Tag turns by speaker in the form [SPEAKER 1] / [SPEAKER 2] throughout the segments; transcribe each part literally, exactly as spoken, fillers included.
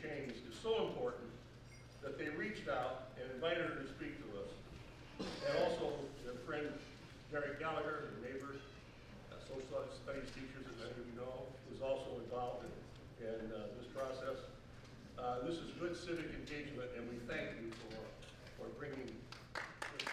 [SPEAKER 1] Change is so important that they reached out and invited her to speak to us. And also their friend Derek Gallagher, their neighbor, a social studies teacher, as many of you know, was also involved in, in uh, this process. Uh, this is good civic engagement, and we thank you for, for bringing this.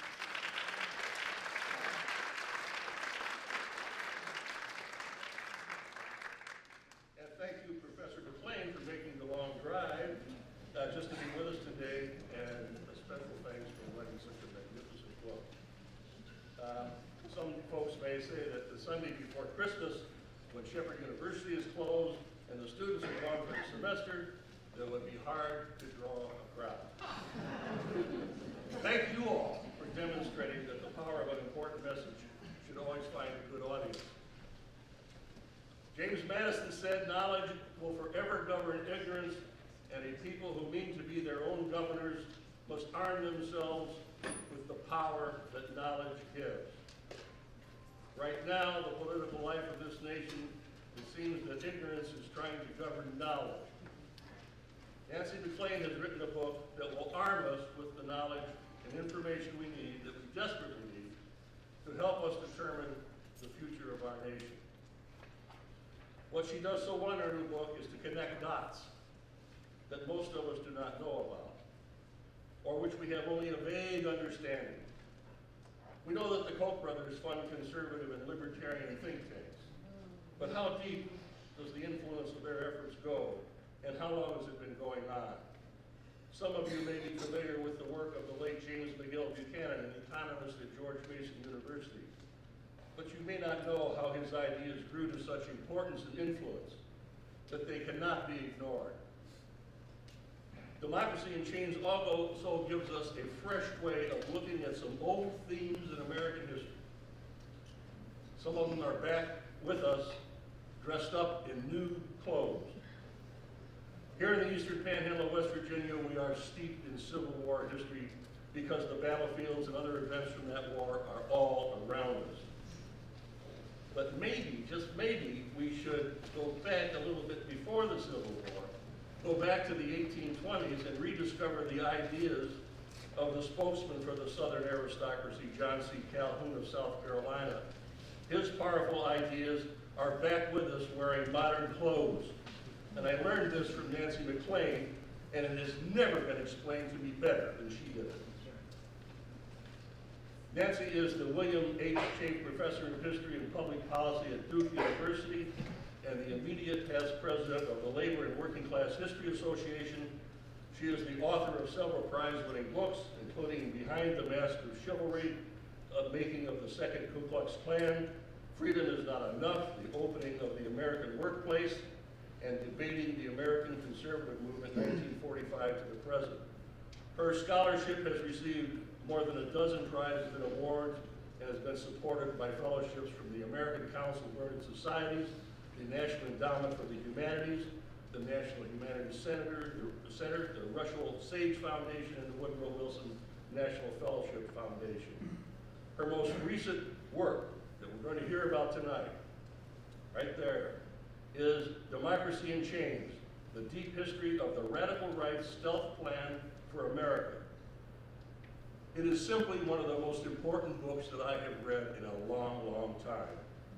[SPEAKER 1] And thank you, Professor McLean, for making the long drive uh, just to be with us today, and a special thanks for writing such a magnificent book. Uh, some folks may say that the Sunday before Christmas, when Shepherd University is closed and the students are gone for the semester, it would be hard to draw a crowd. Thank you all for demonstrating that the power of an important message should always find a good audience. James Madison said, knowledge will forever govern ignorance, and a people who mean to be their own governors must arm themselves with the power that knowledge gives. Right now, the political life of this nation, it seems that ignorance is trying to govern knowledge. Nancy McLean has written a book that will arm us with the knowledge and information we need, that we desperately need, to help us determine the future of our nation. What she does so well in her new book is to connect dots that most of us do not know about, or which we have only a vague understanding. We know that the Koch brothers fund conservative and libertarian think tanks, but how deep does the influence of their efforts go, and how long has it been going on? Some of you may be familiar with the work of the late James McGill Buchanan, an economist at George Mason University, but you may not know how his ideas grew to such importance and influence that they cannot be ignored. Democracy in Chains also gives us a fresh way of looking at some old themes in American history. Some of them are back with us, dressed up in new clothes. Here in the Eastern Panhandle of West Virginia, we are steeped in Civil War history because the battlefields and other events from that war are all around us. But maybe, just maybe, we should go back a little bit before the Civil War, go back to the eighteen twenties and rediscover the ideas of the spokesman for the Southern aristocracy, John C. Calhoun of South Carolina. His powerful ideas are back with us wearing modern clothes. And I learned this from Nancy McLean, and it has never been explained to me better than she did it. Nancy is the William H. Chafe Professor of History and Public Policy at Duke University and the immediate past president of the Labor and Working Class History Association. She is the author of several prize-winning books, including Behind the Mask of Chivalry, A Making of the Second Ku Klux Klan, Freedom is Not Enough, The Opening of the American Workplace, and Debating the American Conservative Movement, nineteen forty-five to the present. Her scholarship has received more than a dozen prizes and awards and has been supported by fellowships from the American Council of Learned Societies, the National Endowment for the Humanities, the National Humanities Center, the, Center, the Russell Sage Foundation, and the Woodrow Wilson National Fellowship Foundation. Her most recent work that we're going to hear about tonight, right there, is Democracy in Chains, the deep history of the radical right's stealth plan for America. It is simply one of the most important books that I have read in a long, long time.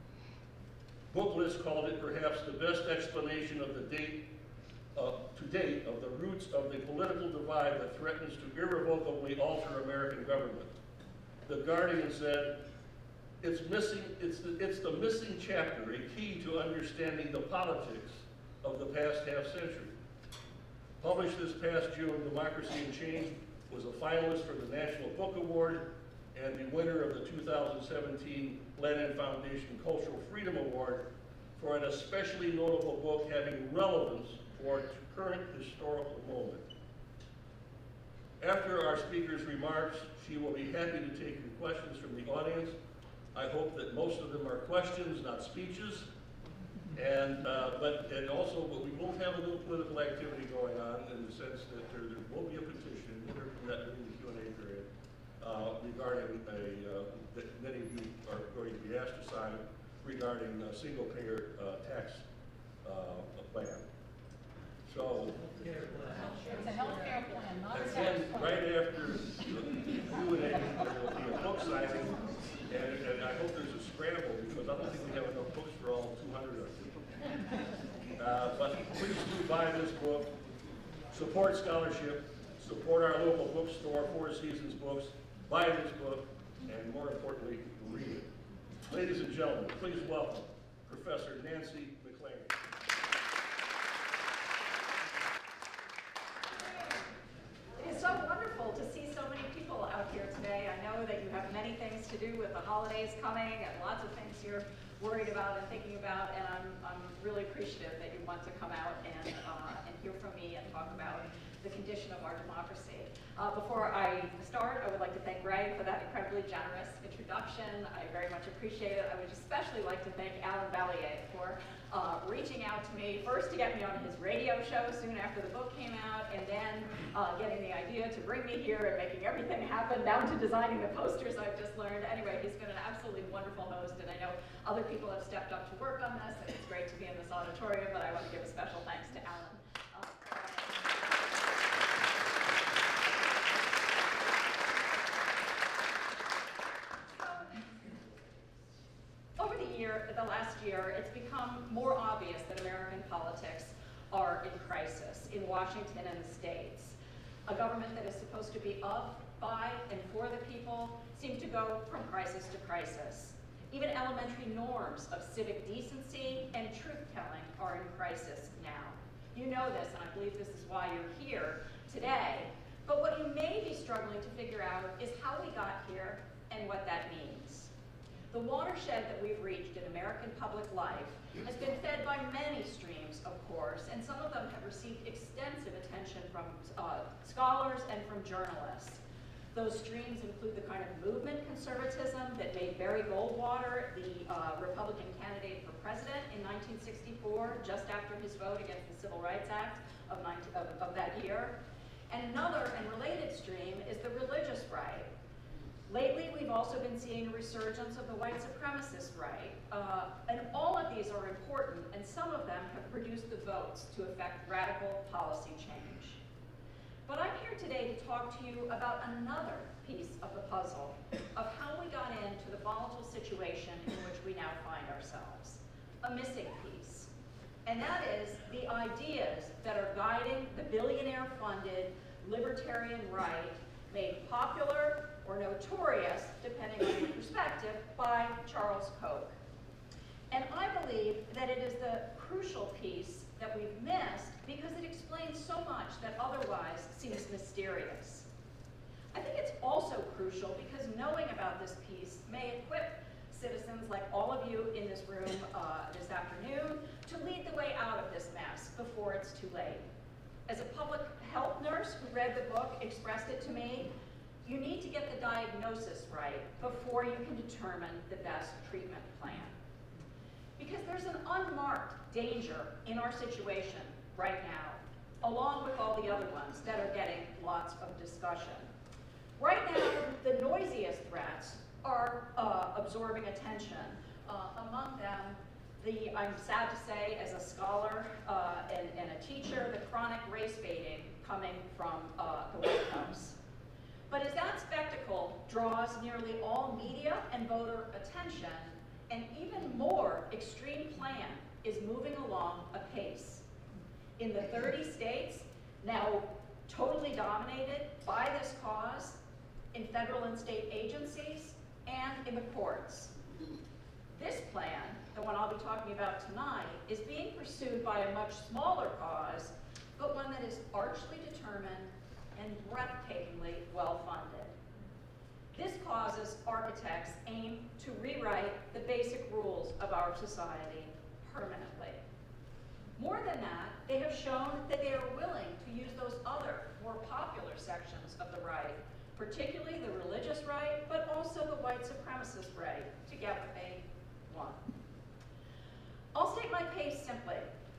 [SPEAKER 1] Booklist called it perhaps the best explanation of the date, uh, to date of the roots of the political divide that threatens to irrevocably alter American government. The Guardian said, it's missing, it's the, it's the missing chapter, a key to understanding the politics of the past half century. Published this past June, Democracy in Chains was a finalist for the National Book Award and the winner of the two thousand seventeen Lenin Foundation Cultural Freedom Award for an especially notable book having relevance for its current historical moment. After our speaker's remarks, she will be happy to take your questions from the audience. I hope that most of them are questions, not speeches. And, uh, but, and also, but we will have a little political activity going on in the sense that there, there will be a petition, we'll hear from that during the Q and A period, uh, regarding a, uh, that many of you are going to be asked to sign regarding a single-payer uh, tax uh, plan. So,
[SPEAKER 2] It's a healthcare plan, not a
[SPEAKER 1] and
[SPEAKER 2] tax
[SPEAKER 1] then
[SPEAKER 2] plan.
[SPEAKER 1] right after the Q and A, there will be a book signing, and, and I hope there's a scramble, because I don't think we have enough books for all two hundred of you. Uh, but please do buy this book, support scholarship, support our local bookstore, Four Seasons Books, buy this book, and more importantly, read it. Ladies and gentlemen, please welcome Professor Nancy McLaren.
[SPEAKER 3] It is so wonderful to see so many people out here today. I know that you have many things to do with the holidays coming and lots of things you're worried about and thinking about, and I'm, I'm really appreciative that you want to come out and, uh, and hear from me and talk about the condition of our democracy. Uh, before I start, I would like to thank Greg for that incredibly generous introduction. I very much appreciate it. I would especially like to thank Alan Balliet for uh, reaching out to me, first to get me on his radio show soon after the book came out, and then uh, getting the idea to bring me here and making everything happen, down to designing the posters I've just learned. Anyway, he's been an absolutely wonderful host, and I know other people have stepped up to work on this, and it's great to be in this auditorium, but I want to give a special thanks to Alan. Uh, Over the year, the last year, it's become more obvious that American politics are in crisis in Washington and the states. A government that is supposed to be of, by, and for the people seems to go from crisis to crisis. Even elementary norms of civic decency and truth-telling are in crisis now. You know this, and I believe this is why you're here today. But what you may be struggling to figure out is how we got here and what that means. The watershed that we've reached in American public life has been fed by many streams, of course, and some of them have received extensive attention from uh, scholars and from journalists. Those streams include the kind of movement conservatism that made Barry Goldwater the uh, Republican candidate for president in nineteen sixty-four, just after his vote against the Civil Rights Act of, nineteen, of, of that year. And another and related stream is the religious right. Lately, we've also been seeing a resurgence of the white supremacist right, uh, and all of these are important, and some of them have produced the votes to effect radical policy change. But I'm here today to talk to you about another piece of the puzzle of how we got into the volatile situation in which we now find ourselves, a missing piece. And that is the ideas that are guiding the billionaire-funded libertarian right, made popular or notorious, depending on your perspective, by Charles Koch. And I believe that it is the crucial piece that we've missed because it explains so much that otherwise seems mysterious. I think it's also crucial because knowing about this piece may equip citizens like all of you in this room uh, this afternoon to lead the way out of this mess before it's too late. As a public health nurse who read the book expressed it to me, you need to get the diagnosis right before you can determine the best treatment plan. Because there's an unmarked danger in our situation right now, along with all the other ones that are getting lots of discussion. Right now, the noisiest threats are uh, absorbing attention. Uh, among them, the, I'm sad to say, as a scholar uh, and, and a teacher, the chronic race baiting coming from uh, the White House. But as that spectacle draws nearly all media and voter attention, an even more extreme plan is moving along apace. In the thirty states, now totally dominated by this cause, in federal and state agencies, and in the courts. This plan, the one I'll be talking about tonight, is being pursued by a much smaller cause, but one that is archly determined and breathtakingly well-funded. This cause's architects aim to rewrite the basic rules of our society permanently. More than that, they have shown that they are willing to use those other, more popular sections of the right, particularly the religious right, but also the white supremacist right, to get what they want. I'll state my case simply.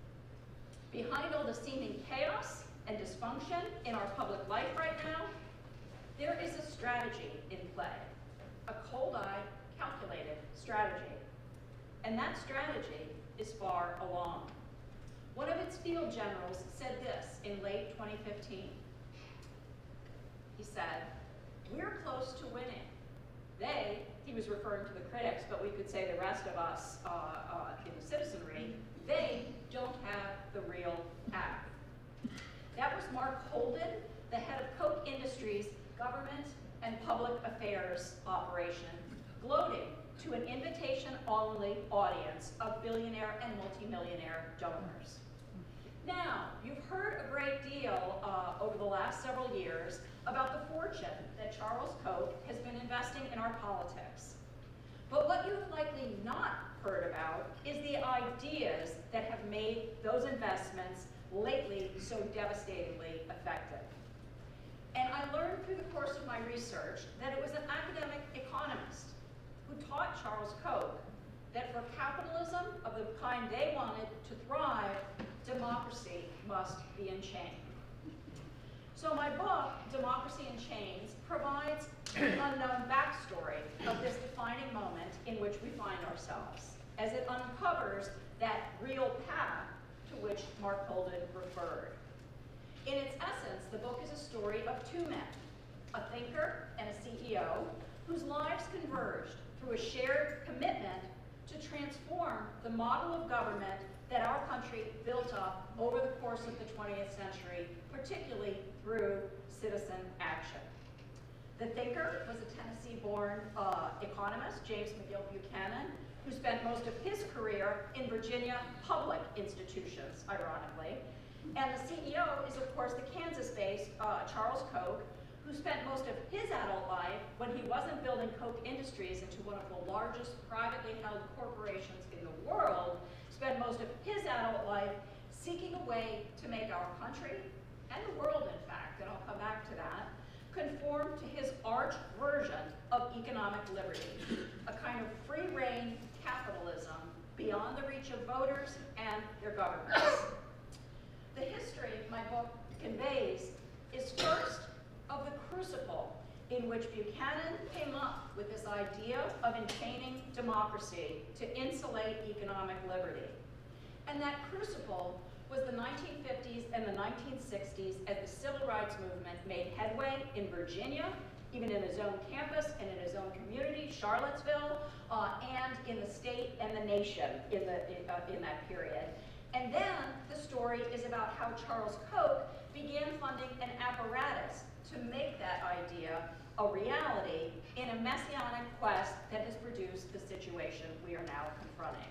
[SPEAKER 3] Behind all the seeming chaos and dysfunction in our public life right now, there is a strategy in play, a cold-eyed, calculated strategy. And that strategy is far along. One of its field generals said this in late twenty fifteen. He said, "We're close to winning. They," he was referring to the critics, but we could say the rest of us uh, uh, in the citizenry, "they don't have the real path." That was Mark Holden, the head of Koch Industries Government and Public Affairs operation, gloating to an invitation-only audience of billionaire and multimillionaire donors. Now, you've heard a great deal uh, over the last several years about the fortune that Charles Koch has been investing in our politics. But what you've likely not heard about is the ideas that have made those investments lately so devastatingly effective. And I learned through the course of my research that it was an academic economist who taught Charles Koch that for capitalism of the kind they wanted to thrive, democracy must be in chains. So my book, Democracy in Chains, provides an unknown backstory of this defining moment in which we find ourselves, as it uncovers that real path to which Mark Holden referred. In its essence, the book is a story of two men, a thinker and a C E O, whose lives converged through a shared commitment to transform the model of government that our country built up over the course of the twentieth century, particularly through citizen action. The thinker was a Tennessee-born uh, economist, James McGill Buchanan, who spent most of his career in Virginia public institutions, ironically. And the C E O is, of course, the Kansas-based uh, Charles Koch, who spent most of his adult life, when he wasn't building Koch Industries into one of the largest privately held corporations in the world, spent most of his adult life seeking a way to make our country, and the world, in fact, and I'll come back to that, conform to his arch version of economic liberty, a kind of free-reign capitalism beyond the reach of voters and their governments. The history my book conveys is first of the crucible in which Buchanan came up with this idea of enchaining democracy to insulate economic liberty. And that crucible was the nineteen fifties and the nineteen sixties as the civil rights movement made headway in Virginia, even in his own campus and in his own community, Charlottesville, uh, and in the state and the nation in, the, in, uh, in that period. And then the story is about how Charles Koch began funding an apparatus to make that idea a reality in a messianic quest that has produced the situation we are now confronting.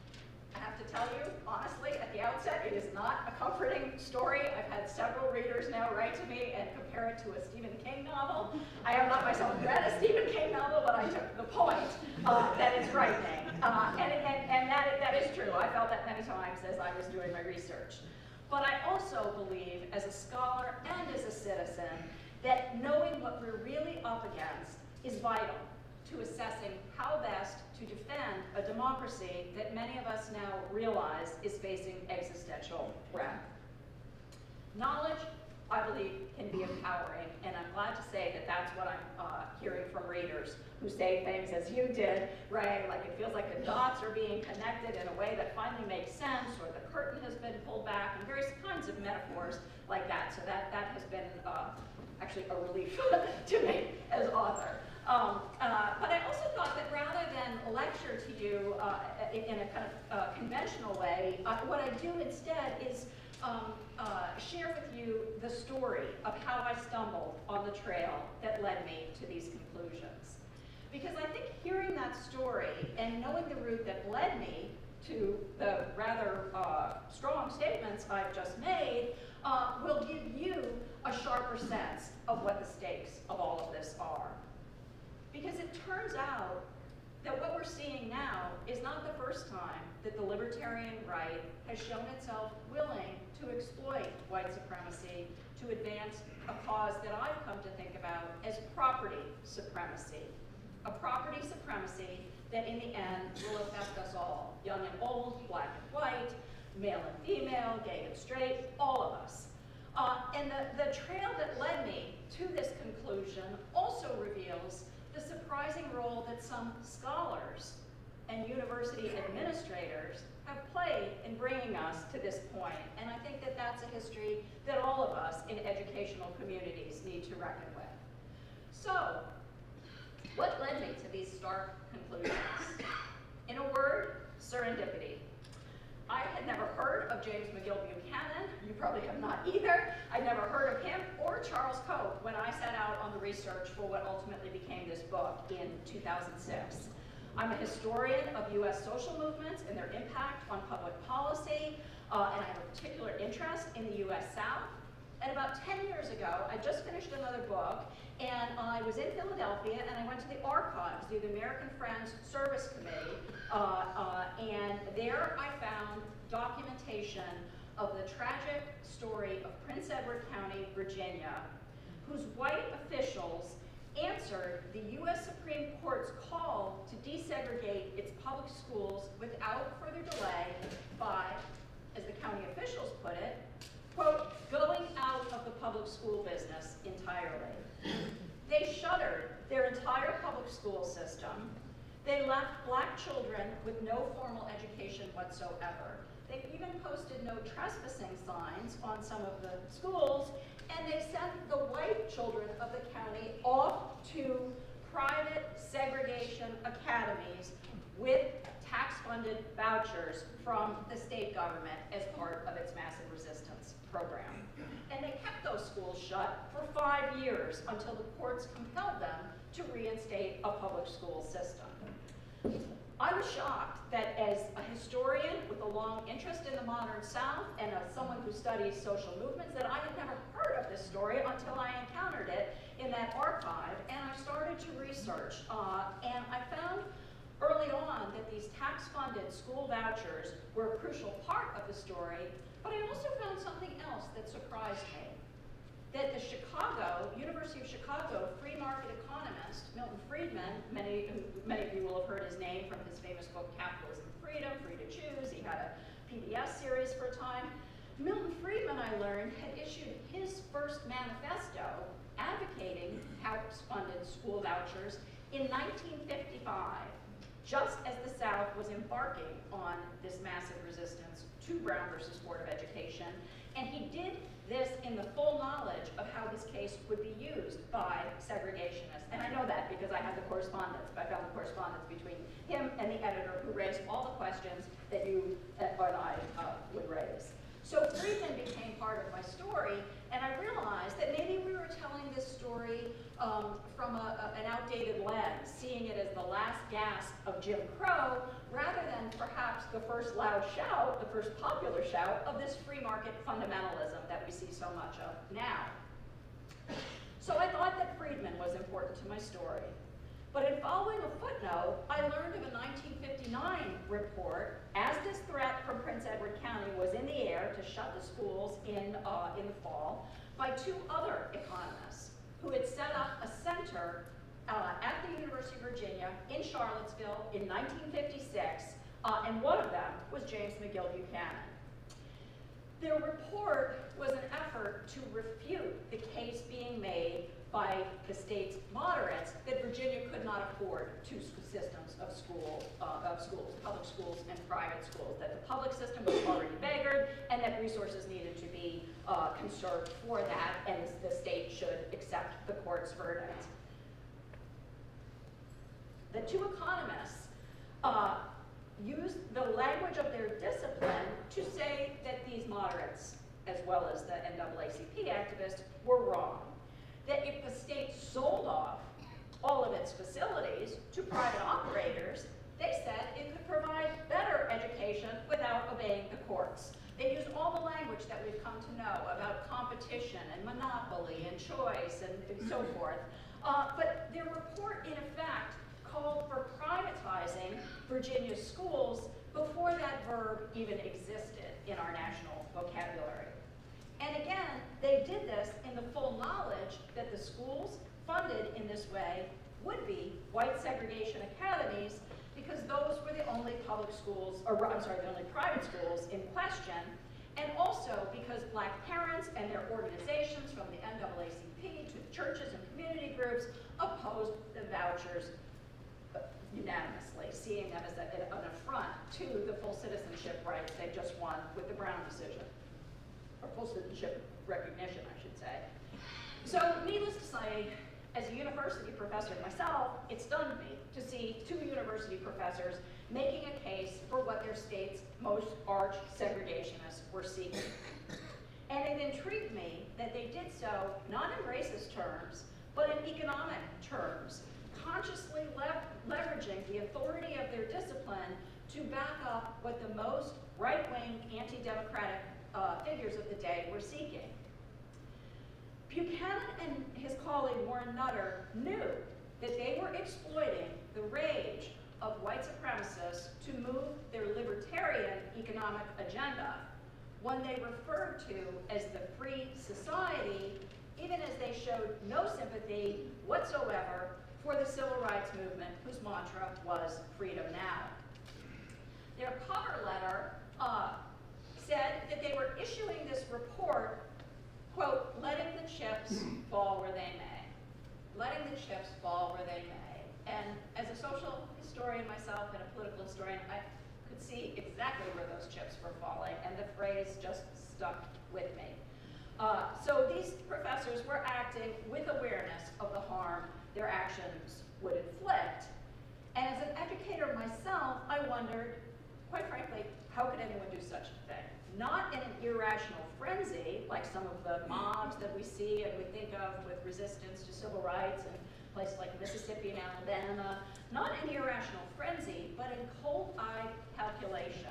[SPEAKER 3] I have to tell you, honestly, at the outset, it is not a comforting story. I've had several readers now write to me and compare it to a Stephen King novel. I have not myself read a Stephen King novel, but I took the point uh, that it's frightening. Uh, and and, and that, that is true. I felt that many times as I was doing my research. But I also believe, as a scholar and as a citizen, that knowing what we're really up against is vital to assessing how best to defend a democracy that many of us now realize is facing existential threat. Knowledge, I believe, can be empowering, and I'm glad to say that that's what I'm uh, hearing from readers who say things as you did, Ray, like it feels like the dots are being connected in a way that finally makes sense, or the curtain has been pulled back, and various kinds of metaphors like that. So that, that has been uh, actually a relief to me as author. Um, uh, but I also thought that rather than lecture to you uh, in a kind of uh, conventional way, uh, what I do instead is um, uh, share with you the story of how I stumbled on the trail that led me to these conclusions. Because I think hearing that story and knowing the route that led me to the rather uh, strong statements I've just made uh, will give you a sharper sense of what the stakes of all of this are. Because it turns out that what we're seeing now is not the first time that the libertarian right has shown itself willing to exploit white supremacy to advance a cause that I've come to think about as property supremacy. A property supremacy that in the end will affect us all, young and old, black and white, male and female, gay and straight, all of us. Uh, and the, the trail that led me to this conclusion also reveals the surprising role that some scholars and university administrators have played in bringing us to this point. And I think that that's a history that all of us in educational communities need to reckon with. So, what led me to these stark conclusions? In a word, serendipity. I had never heard of James McGill Buchanan. You probably have not either. I'd never heard of him or Charles Koch when I set out on the research for what ultimately became this book in two thousand six. I'm a historian of U S social movements and their impact on public policy, uh, and I have a particular interest in the U S South. And about ten years ago, I just finished another book, and I was in Philadelphia, and I went to the archives, the American Friends Service Committee, uh, uh, and there I found documentation of the tragic story of Prince Edward County, Virginia, whose white officials answered the U S Supreme Court's call to desegregate its public schools without further delay by, as the county officials put it, quote, going out of the public school business entirely. They shuttered their entire public school system. They left black children with no formal education whatsoever. They even posted no trespassing signs on some of the schools, and they sent the white children of the county off to private segregation academies with tax-funded vouchers from the state government as part of its massive resistance program. And they kept those schools shut for five years until the courts compelled them to reinstate a public school system. I was shocked that as a historian with a long interest in the modern South and as someone who studies social movements, that I had never heard of this story until I encountered it in that archive, and I started to research. Uh, and I found early on that these tax-funded school vouchers were a crucial part of the story, but I also found something else that surprised me. That the Chicago, University of Chicago free market economist, Milton Friedman, many, many of you will have heard his name from his famous book, Capitalism and Freedom, Free to Choose. He had a P B S series for a time. Milton Friedman, I learned, had issued his first manifesto advocating tax-funded school vouchers in nineteen fifty-five, just as the South was embarking on this massive resistance to Brown versus Board of Education. And he did this in the full knowledge of how this case would be used by segregationists. And I know that because I had the correspondence. I found the correspondence between him and the editor who raised all the questions that you and I uh, would raise. So Friedman became part of my story, and I realized that maybe we were telling this story um, from a, a, an outdated lens, seeing it as the last gasp of Jim Crow, rather than perhaps the first loud shout, the first popular shout of this free market fundamentalism that we see so much of now. So I thought that Friedman was important to my story. But in following a footnote, I learned of a nineteen fifty-nine report as this threat from Prince Edward County was in the air to shut the schools in, uh, in the fall by two other economists who had set up a center uh, at the University of Virginia in Charlottesville in nineteen fifty-six, uh, and one of them was James McGill Buchanan. Their report was an effort to refute the case being made by the state's moderates that Virginia could not afford two systems of school, uh, of schools, public schools and private schools, that the public system was already beggared and that resources needed to be uh, conserved for that, and the state should accept the court's verdict. The two economists uh, used the language of their discipline to say that these moderates, as well as the N double A C P activists, were wrong. That if the state sold off all of its facilities to private operators, they said it could provide better education without obeying the courts. They used all the language that we've come to know about competition and monopoly and choice and, and so forth. Uh, but their report, in effect, called for privatizing Virginia's schools before that verb even existed in our national vocabulary. And again, they did this in the full knowledge that the schools funded in this way would be white segregation academies, because those were the only public schools, or I'm sorry, the only private schools in question, and also because black parents and their organizations, from the N double A C P to churches and community groups, opposed the vouchers unanimously, seeing them as a, an affront to the full citizenship rights they just won with the Brown decision, or full citizenship recognition, I should say. So needless to say, as a university professor myself, it stunned me to see two university professors making a case for what their state's most arch segregationists were seeking. And it intrigued me that they did so not in racist terms, but in economic terms, consciously lev leveraging the authority of their discipline to back up what the most right-wing, anti-democratic uh, figures of the day were seeking. Buchanan and his colleague Warren Nutter knew that they were exploiting the rage of white supremacists to move their libertarian economic agenda, one they referred to as the free society, even as they showed no sympathy whatsoever for the civil rights movement, whose mantra was freedom now. Their cover letter uh, said that they were issuing this report, quote, letting the chips fall where they may. Letting the chips fall where they may. And as a social historian myself and a political historian, I could see exactly where those chips were falling, and the phrase just stuck with me. Uh, so these professors were acting with awareness of the harm their actions would inflict. And as an educator myself, I wondered, quite frankly, how could anyone do such a thing? Not in an irrational frenzy, like some of the mobs that we see and we think of with resistance to civil rights in places like Mississippi and Alabama, not in irrational frenzy, but in cold-eyed calculation.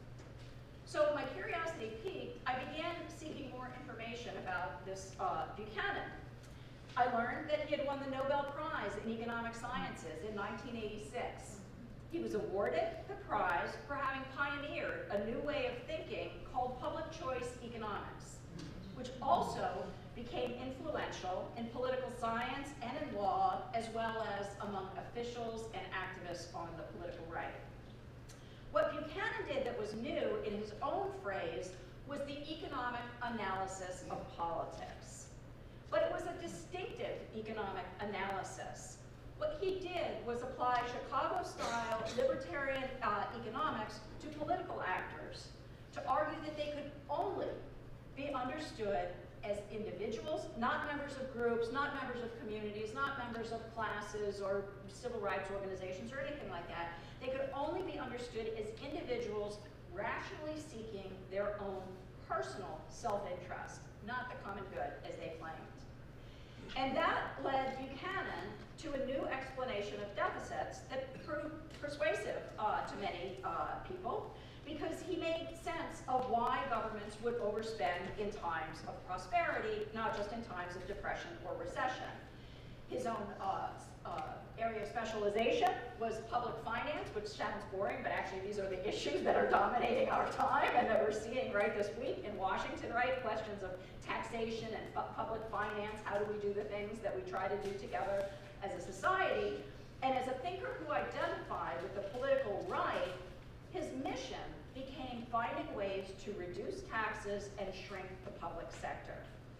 [SPEAKER 3] So my curiosity peaked. I began seeking more information about this uh, Buchanan. I learned that he had won the Nobel Prize in Economic Sciences in nineteen eighty-six. He was awarded the prize for having pioneered a new way of thinking called public choice economics, which also became influential in political science and in law, as well as among officials and activists on the political right. What Buchanan did that was new, in his own phrase, was the economic analysis of politics. But it was a distinctive economic analysis. What he did was apply Chicago-style libertarian uh, economics to political actors to argue that they could only be understood as individuals, not members of groups, not members of communities, not members of classes or civil rights organizations or anything like that. They could only be understood as individuals rationally seeking their own personal self-interest, not the common good as they claimed. And that led Buchanan to a new explanation of deficits that proved persuasive uh, to many uh, people, because he made sense of why governments would overspend in times of prosperity, not just in times of depression or recession. His own uh, uh, area of specialization was public finance, which sounds boring, but actually these are the issues that are dominating our time and that we're seeing right this week in Washington, right? Questions of taxation and public finance, how do we do the things that we try to do together as a society? And as a thinker who identified with the political right, his mission became finding ways to reduce taxes and shrink the public sector.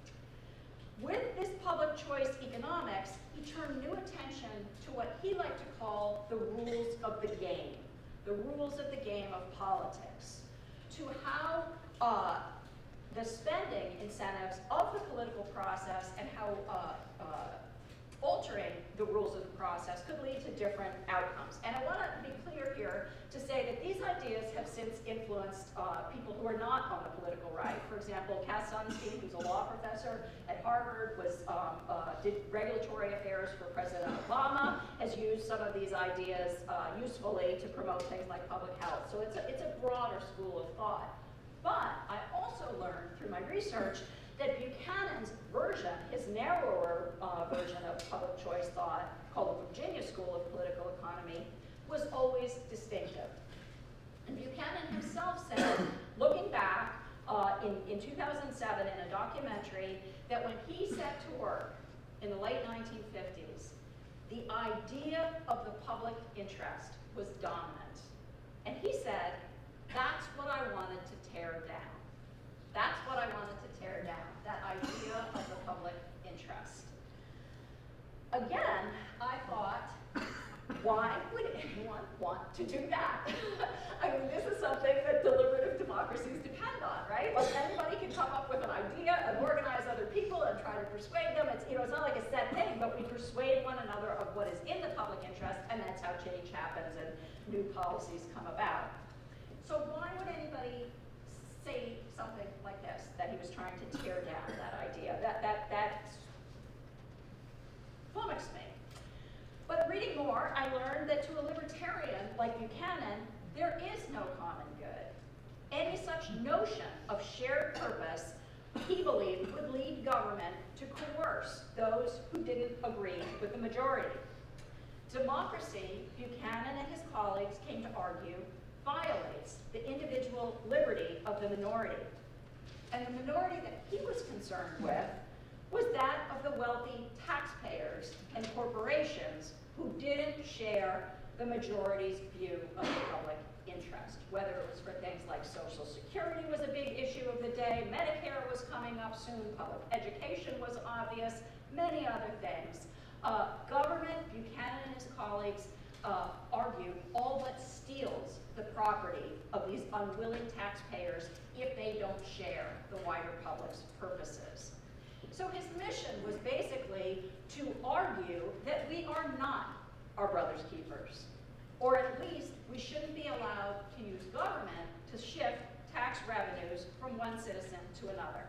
[SPEAKER 3] With this public choice economics, he turned new attention to what he liked to call the rules of the game, the rules of the game of politics, to how uh, the spending incentives of the political process and how uh, uh, altering the rules of the process could lead to different outcomes. And I want to be clear here to say that these ideas have since influenced uh, people who are not on the political right. For example, Cass Sunstein, who's a law professor at Harvard, was um, uh, did regulatory affairs for President Obama, has used some of these ideas uh, usefully to promote things like public health. So it's a, it's a broader school of thought. But I also learned through my research that Buchanan's version, his narrower uh, version of public choice thought, called the Virginia School of Political Economy, was always distinctive. And Buchanan himself said, looking back uh, in, in two thousand seven in a documentary, that when he set to work in the late nineteen fifties, the idea of the public interest was dominant. And he said, that's what I wanted to tear down. That's what I wanted to tear down, that idea of the public interest. Again, I thought, Why would anyone want to do that? I mean, this is something that deliberative democracies depend on, right? Like anybody can come up with an idea and organize other people and try to persuade them. It's, you know, it's not like a set thing, but we persuade one another of what is in the public interest, and that's how change happens and new policies come about. So why would anybody say something like this, that he was trying to tear down that idea? That, that, that flummoxed me. But reading more, I learned that to a libertarian like Buchanan, there is no common good. Any such notion of shared purpose, he believed, would lead government to coerce those who didn't agree with the majority. Democracy, Buchanan and his colleagues came to argue, violates the individual liberty of the minority. And the minority that he was concerned with was that of the wealthy taxpayers and corporations who didn't share the majority's view of the public interest, whether it was for things like Social Security was a big issue of the day, Medicare was coming up soon, public education was obvious, many other things. Uh, government, Buchanan and his colleagues uh, argue, all but steals the property of these unwilling taxpayers if they don't share the wider public's purposes. So his mission was basically to argue that we are not our brother's keepers, or at least we shouldn't be allowed to use government to shift tax revenues from one citizen to another.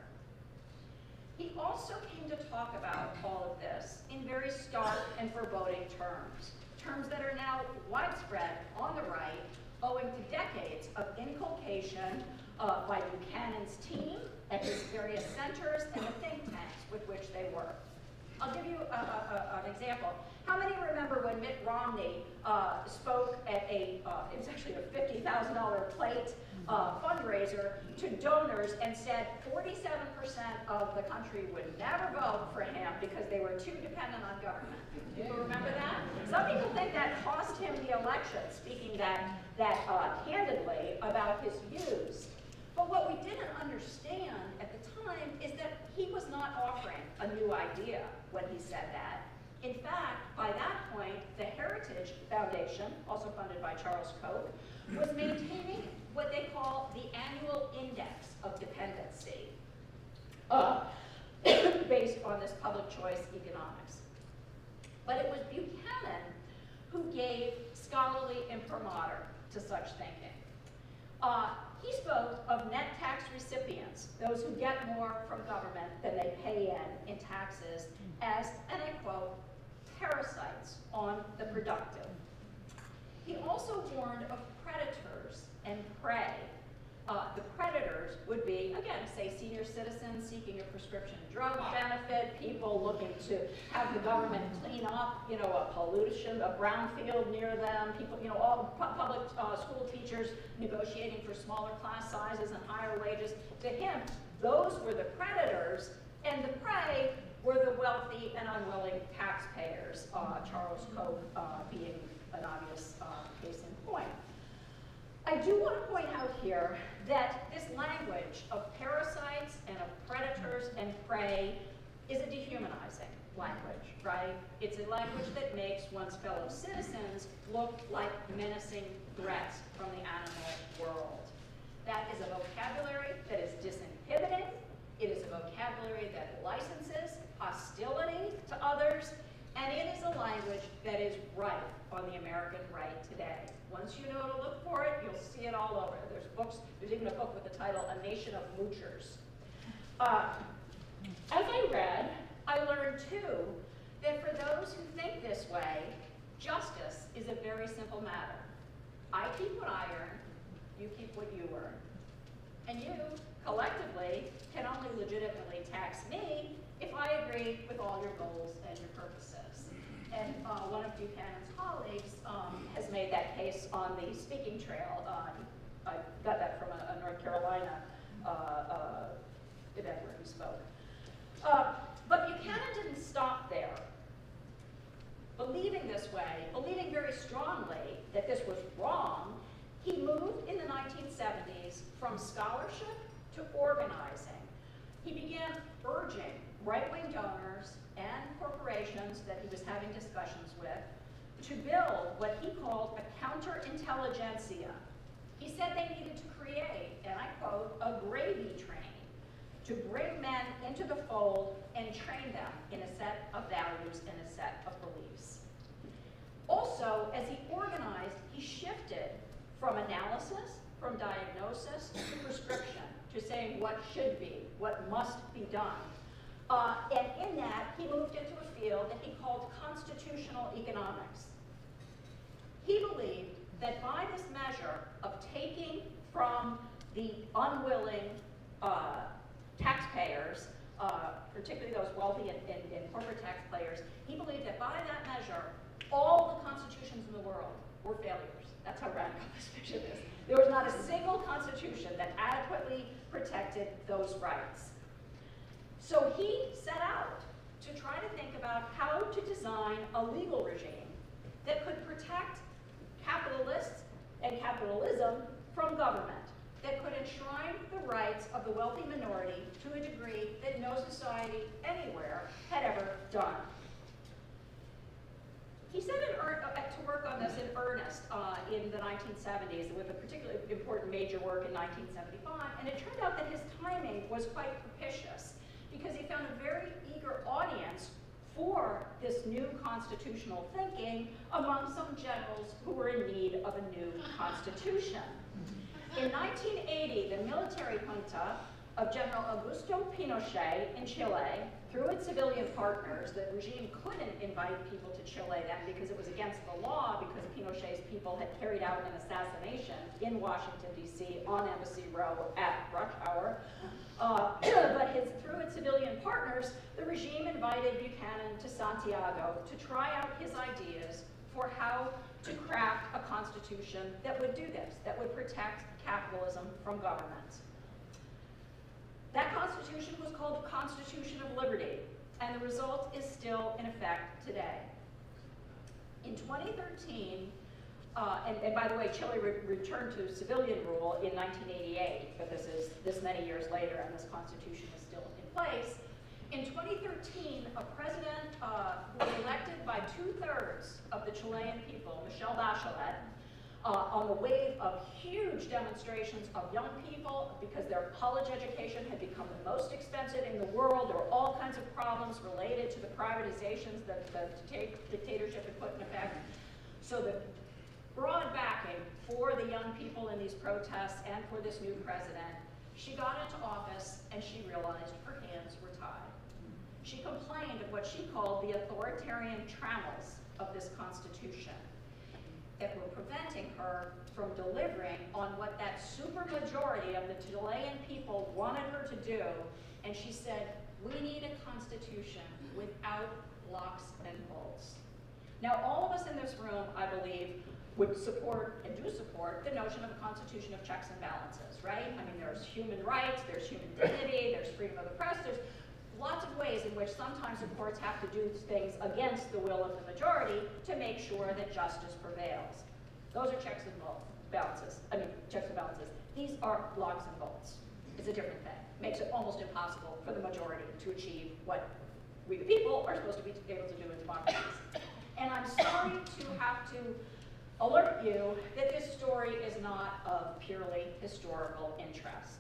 [SPEAKER 3] He also came to talk about all of this in very stark and foreboding terms, terms that are now widespread on the right, owing to decades of inculcation uh, by Buchanan's team at his various centers and the think tanks with which they work. I'll give you a, a, a, an example. How many remember when Mitt Romney uh, spoke at a, uh, it was actually a fifty thousand dollar plate uh, fundraiser to donors and said forty-seven percent of the country would never vote for him because they were too dependent on government? People remember that? Some people think that cost him the election, speaking that, that uh, candidly about his views. But what we didn't understand at the time is that he was not offering a new idea when he said that. In fact, by that point, the Heritage Foundation, also funded by Charles Koch, was maintaining what they call the annual index of dependency, uh, based on this public choice economics. But it was Buchanan who gave scholarly imprimatur to such thinking. Uh, he spoke of net tax recipients, those who get more from government than they pay in in taxes, as, and I quote, parasites on the productive. He also warned of predators and prey. Uh, the predators would be, again, say senior citizens seeking a prescription drug benefit, people looking to have the government clean up, you know, a pollution, a brownfield near them, people, you know, all pu public uh, school teachers negotiating for smaller class sizes and higher wages. To him, those were the predators, and the prey were the wealthy and unwilling taxpayers, uh, Charles Koch uh, being an obvious uh, case in point. I do want to point out here that this language of parasites and of predators and prey is a dehumanizing language, right? It's a language that makes one's fellow citizens look like menacing threats from the animal world. That is a vocabulary that is disinhibiting. It is a vocabulary that licenses hostility to others, and it is a language that is rife on the American right today. Once you know to look for it, you'll see it all over. There's books, there's even a book with the title, A Nation of Moochers. Uh, as I read, I learned too that for those who think this way, justice is a very simple matter. I keep what I earn, you keep what you earn. And you, collectively, can only legitimately tax me if I agree with all your goals and your purposes. And uh, one of Buchanan's colleagues um, has made that case on the speaking trail. Uh, I got that from a, a North Carolina uh, uh, event where he spoke. Uh, but Buchanan didn't stop there. Believing this way, believing very strongly that this was wrong, he moved in the nineteen seventies from scholarship to organizing. He began urging right-wing donors and corporations that he was having discussions with to build what he called a counterintelligentsia. He said they needed to create, and I quote, a gravy train to bring men into the fold and train them in a set of values and a set of beliefs. Also, as he organized, he shifted from analysis, from diagnosis, to prescription, to saying what should be, what must be done. Uh, and in that, he moved into a field that he called constitutional economics. He believed that by this measure of taking from the unwilling uh, taxpayers, uh, particularly those wealthy and, and, and corporate taxpayers, he believed that by that measure, all the constitutions in the world were failures. That's how radical this vision is. There was not a single constitution that adequately protected those rights. So he set out to try to think about how to design a legal regime that could protect capitalists and capitalism from government, that could enshrine the rights of the wealthy minority to a degree that no society anywhere had ever done. He set in to work on this in earnest uh, in the nineteen seventies with a particularly important major work in nineteen seventy-five, and it turned out that his timing was quite propitious because he found a very eager audience for this new constitutional thinking among some generals who were in need of a new constitution. In nineteen eighty, the military junta of General Augusto Pinochet in Chile, through its civilian partners, the regime couldn't invite people to Chile then because it was against the law, because Pinochet's people had carried out an assassination in Washington, D C on Embassy Row at rush hour. Uh, but his, through its civilian partners, the regime invited Buchanan to Santiago to try out his ideas for how to craft a constitution that would do this, that would protect capitalism from government. That constitution was called the Constitution of Liberty, and the result is still in effect today. In twenty thirteen, uh, and, and by the way, Chile re returned to civilian rule in nineteen eighty-eight, but this is this many years later, and this constitution is still in place. In twenty thirteen, a president uh, who was elected by two-thirds of the Chilean people, Michelle Bachelet, uh, on the wave of huge demonstrations of young people because their college education had become the most expensive in the world. There were all kinds of problems related to the privatizations that the dictatorship had put in effect. So the broad backing for the young people in these protests and for this new president, she got into office and she realized her hands were tied. She complained of what she called the authoritarian trammels of this constitution that were preventing her from delivering on what that supermajority of the Chilean people wanted her to do. And she said, we need a constitution without locks and bolts. Now, all of us in this room, I believe, would support and do support the notion of a constitution of checks and balances, right? I mean, there's human rights, there's human dignity, there's freedom of the press, there's lots of ways in which sometimes the courts have to do things against the will of the majority to make sure that justice prevails. Those are checks and balances. I mean, checks and balances. These are locks and bolts. It's a different thing. Makes it almost impossible for the majority to achieve what we the people are supposed to be able to do in democracies. And I'm sorry to have to alert you that this story is not of purely historical interest.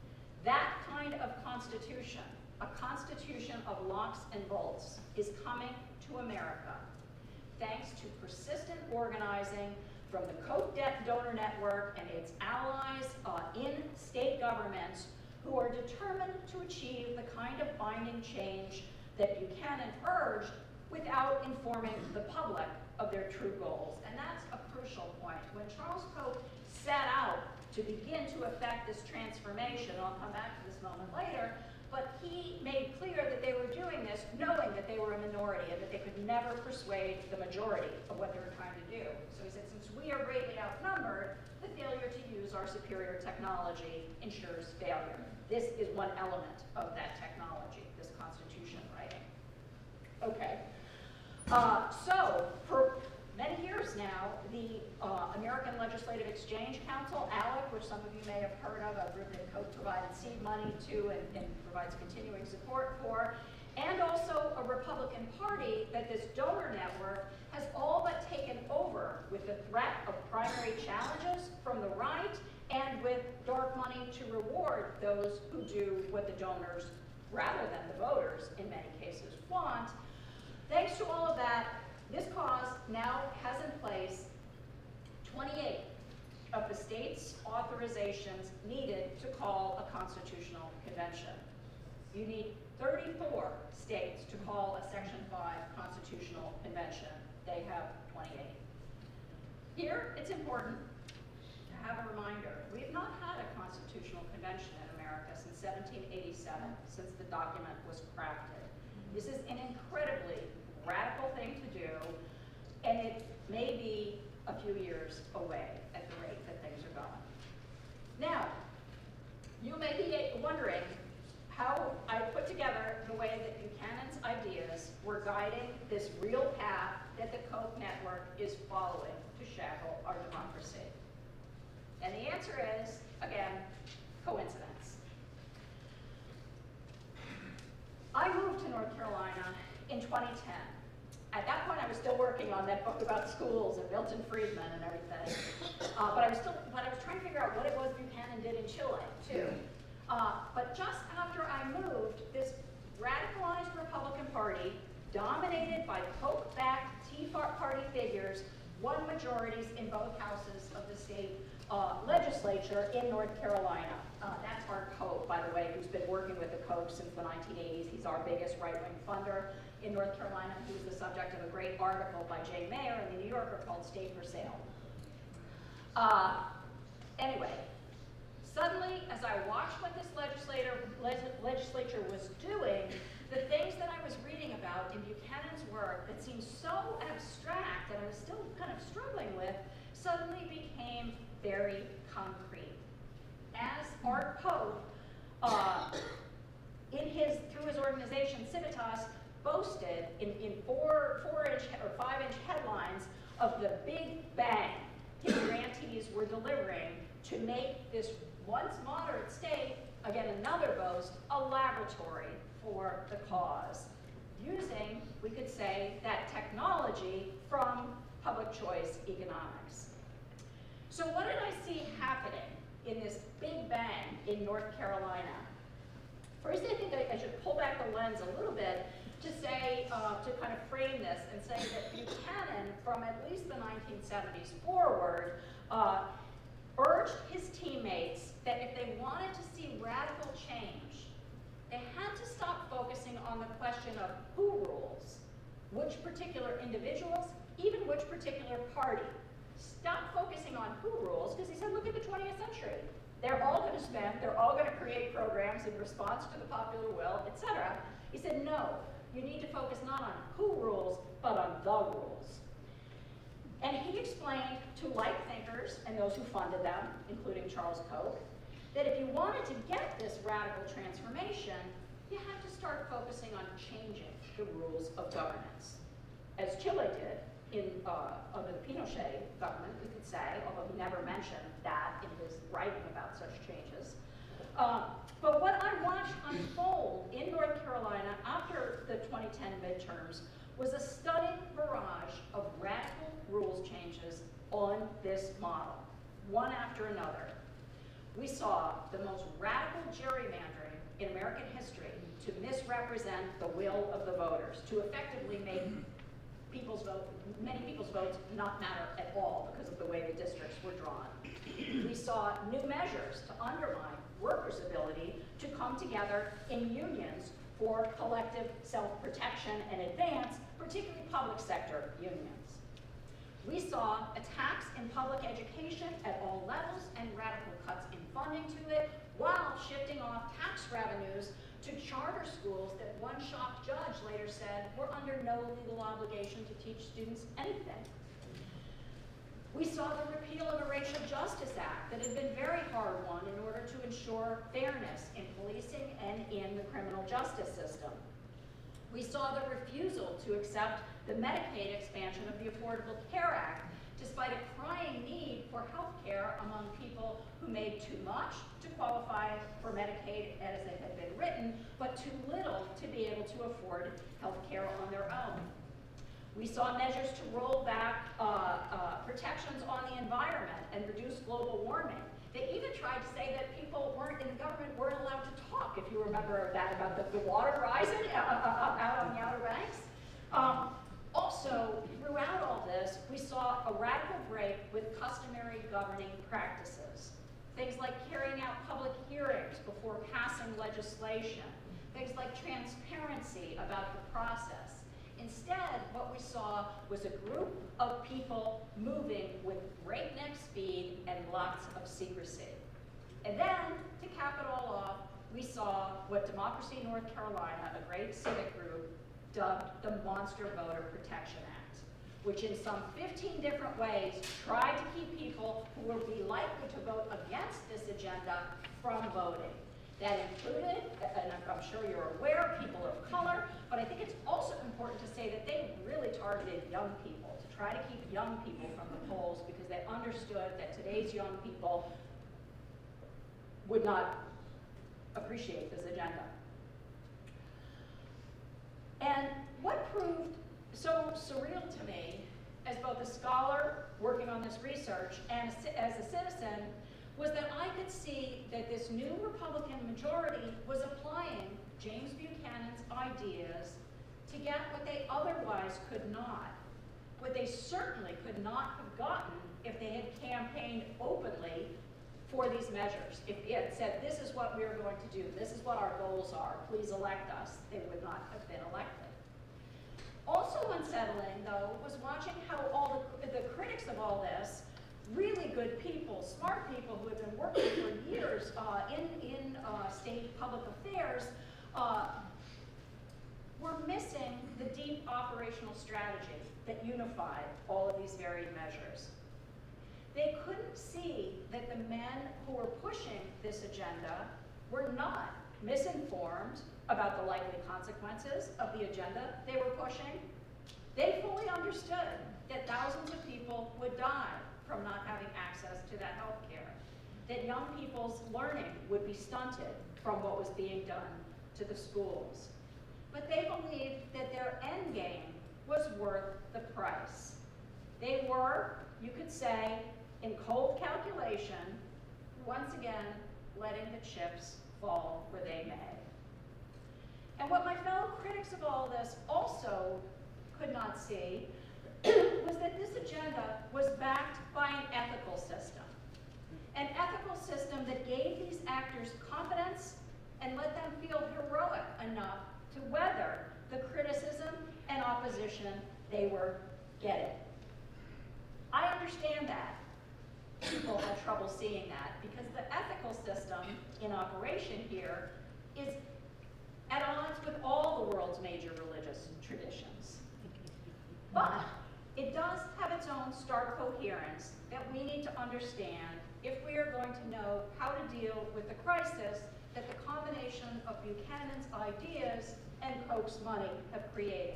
[SPEAKER 3] That kind of constitution, a constitution of locks and bolts, is coming to America thanks to persistent organizing from the Koch donor network and its allies uh, in state governments who are determined to achieve the kind of binding change that Buchanan urged without informing the public of their true goals. And that's a crucial point. When Charles Koch set out to begin to effect this transformation, and I'll come back to this moment later, but he made clear that they were doing this knowing that they were a minority and that they could never persuade the majority of what they were trying to do. So he said, since we are greatly outnumbered, the failure to use our superior technology ensures failure. This is one element of that technology, this constitution writing. Okay. Uh, so, for many years now, the uh, American Legislative Exchange Council, ALEC, which some of you may have heard of, a group that Koch provided seed money to and, and provides continuing support for, and also a Republican Party that this donor network has all but taken over with the threat of primary challenges from the right and with dark money to reward those who do what the donors, rather than the voters, in many cases want. Thanks to all of that, this cause now has in place twenty-eight of the state's authorizations needed to call a constitutional convention. You need thirty-four states to call a Section five constitutional convention. They have twenty-eight. Here, it's important to have a reminder. We have not had a constitutional convention in America since seventeen eighty-seven, since the document was crafted. This is an incredibly radical thing to do, and it may be a few years away at the rate that things are going. Now, you may be wondering how I put together the way that Buchanan's ideas were guiding this real path that the Koch network is following to shackle our democracy. And the answer is, again, coincidence. I moved to North Carolina in twenty ten. At that point, I was still working on that book about schools and Milton Friedman and everything. Uh, but I was still, but I was trying to figure out what it was Buchanan did in Chile, too. Uh, but just after I moved, this radicalized Republican Party, dominated by Koch-backed Tea Party figures, won majorities in both houses of the state uh, legislature in North Carolina. Uh, that's Art Koch, by the way, who's been working with the Koch since the nineteen eighties. He's our biggest right-wing funder in North Carolina. He was the subject of a great article by Jay Mayer in the New Yorker called State for Sale. Uh, anyway, suddenly, as I watched what this legislator, legislature was doing, the things that I was reading about in Buchanan's work that seemed so abstract and I was still kind of struggling with, suddenly became very concrete. As Art Koch, uh, in his, through his organization Civitas, boasted in, in four, four inch or five inch headlines of the big bang his grantees were delivering to make this once moderate state, again another boast, a laboratory for the cause, using, we could say, that technology from public choice economics. So what did I see happening in this big bang in North Carolina? First, I think I, I should pull back the lens a little bit to say, uh, to kind of frame this and say that Buchanan, from at least the nineteen seventies forward, uh, urged his teammates that if they wanted to see radical change, they had to stop focusing on the question of who rules, which particular individuals, even which particular party. Stop focusing on who rules, because he said, look at the twentieth century. They're all going to spend, they're all going to create programs in response to the popular will, et cetera. He said, no, you need to focus not on who rules, but on the rules. And he explained to like thinkers and those who funded them, including Charles Koch, that if you wanted to get this radical transformation, you had to start focusing on changing the rules of governance, as Chile did in, uh, under the Pinochet government, we could say, although he never mentioned that in his writing about such changes. Um, but what I watched unfold in North Carolina after the twenty ten midterms was a stunning barrage of radical rules changes on this model, one after another. We saw the most radical gerrymandering in American history to misrepresent the will of the voters, to effectively make people's vote, many people's votes not matter at all because of the way the districts were drawn. We saw new measures to undermine workers' ability to come together in unions for collective self-protection and advance, particularly public sector unions. We saw attacks in public education at all levels and radical cuts in funding to it, while shifting off tax revenues to charter schools that one shocked judge later said were under no legal obligation to teach students anything. We saw the repeal of a Racial Justice Act that had been very hard won in order to ensure fairness in policing and in the criminal justice system. We saw the refusal to accept the Medicaid expansion of the Affordable Care Act, despite a crying need for health care among people who made too much, to qualify for Medicaid as it had been written, but too little to be able to afford health care on their own. We saw measures to roll back uh, uh, protections on the environment and reduce global warming. They even tried to say that people weren't in the government weren't allowed to talk, if you remember that about the, the water rising uh, uh, uh, out on the Outer Banks. Um, also, throughout all this, we saw a radical break with customary governing practices. Things like carrying out public hearings before passing legislation. Things like transparency about the process. Instead, what we saw was a group of people moving with breakneck speed and lots of secrecy. And then, to cap it all off, we saw what Democracy North Carolina, a great civic group, dubbed the Monster Voter Protection Act, which in some fifteen different ways tried to keep people who would be likely to vote against this agenda from voting. That included, and I'm sure you're aware, people of color, but I think it's also important to say that they really targeted young people, to try to keep young people from the polls, because they understood that today's young people would not appreciate this agenda. And what proved so surreal to me, as both a scholar working on this research and as a citizen, was that I could see that this new Republican majority was applying James Buchanan's ideas to get what they otherwise could not, what they certainly could not have gotten if they had campaigned openly for these measures. If it had said, this is what we're going to do, this is what our goals are, please elect us, they would not have been elected. Also unsettling, though, was watching how all the, the critics of all this, really good people, smart people who have been working for years uh, in, in uh, state public affairs, uh, were missing the deep operational strategy that unified all of these varied measures. They couldn't see that the men who were pushing this agenda were not misinformed about the likely consequences of the agenda they were pushing. They fully understood that thousands of people would die from not having access to that health care, that young people's learning would be stunted from what was being done to the schools. But they believed that their end game was worth the price. They were, you could say, in cold calculation, once again, letting the chips fall where they may. And what my fellow critics of all this also could not see was that this agenda was backed by an ethical system. An ethical system that gave these actors confidence and let them feel heroic enough to weather the criticism and opposition they were getting. I understand that. People had trouble seeing that because the ethical system in operation here is at odds with all the world's major religious traditions. But it does have its own stark coherence that we need to understand if we are going to know how to deal with the crisis that the combination of Buchanan's ideas and Koch's money have created.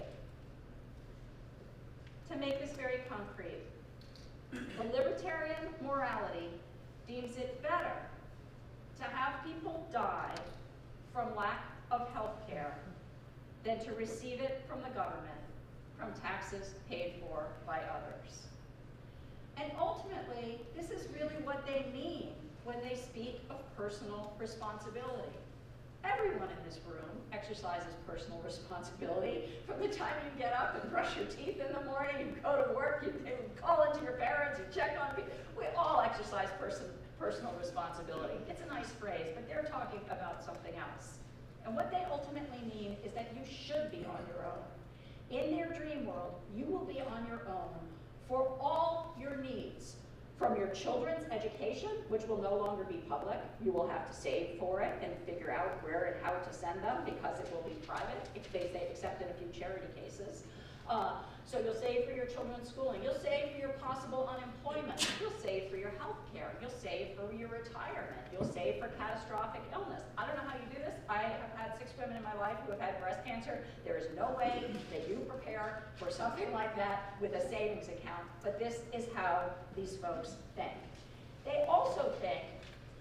[SPEAKER 3] To make this very concrete, the libertarian morality deems it better to have people die from lack of health care than to receive it from the government, from taxes paid for by others. And ultimately, this is really what they mean when they speak of personal responsibility. Everyone in this room exercises personal responsibility. From the time you get up and brush your teeth in the morning, you go to work, you, you call into your parents, you check on people. We all exercise person, personal responsibility. It's a nice phrase, but they're talking about something else. And what they ultimately mean is that you should be on your own. In their dream world, you will be on your own for all your needs. From your children's education, which will no longer be public, you will have to save for it and figure out where and how to send them because it will be private, if they say, except in a few charity cases. Uh, so you'll save for your children's schooling, you'll save for your possible unemployment, you'll save for your health care, you'll save for your retirement, you'll save for catastrophic illness. I don't know how you do this. I have had six women in my life who have had breast cancer. There is no way that you prepare for something like that with a savings account, but this is how these folks think. They also think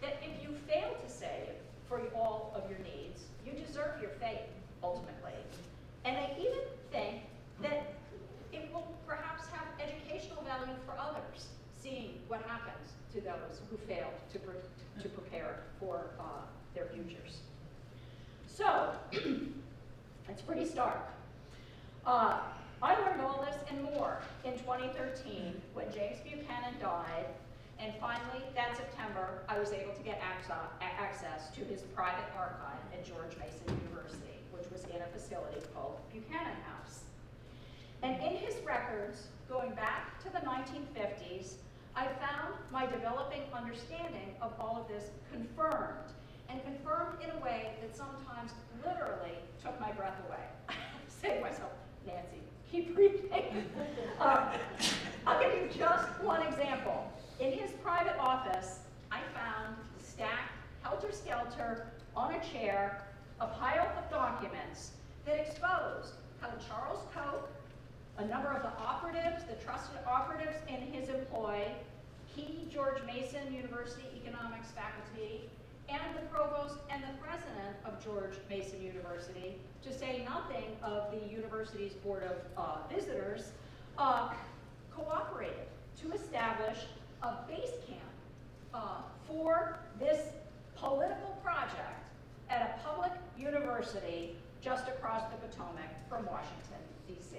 [SPEAKER 3] that if you fail to save for all of your needs, you deserve your fate, ultimately. And they even think that it will perhaps have educational value for others, seeing what happens to those who fail to, pre to prepare for uh, their futures. So, it's pretty stark. Uh, I learned all this and more in twenty thirteen when James Buchanan died, and finally, that September, I was able to get access to his private archive at George Mason University, which was in a facility called Buchanan House. And in his records, going back to the nineteen fifties, I found my developing understanding of all of this confirmed, and confirmed in a way that sometimes literally took my breath away. I say to myself, Nancy, keep reading. uh, I'll give you just one example. In his private office, I found stacked helter-skelter on a chair a pile of documents that exposed how Charles Koch, a number of the operatives, the trusted operatives in his employ, key George Mason University economics faculty, and the provost and the president of George Mason University, to say nothing of the university's board of uh, visitors, uh, cooperated to establish a base camp uh, for this political project at a public university just across the Potomac from Washington, D C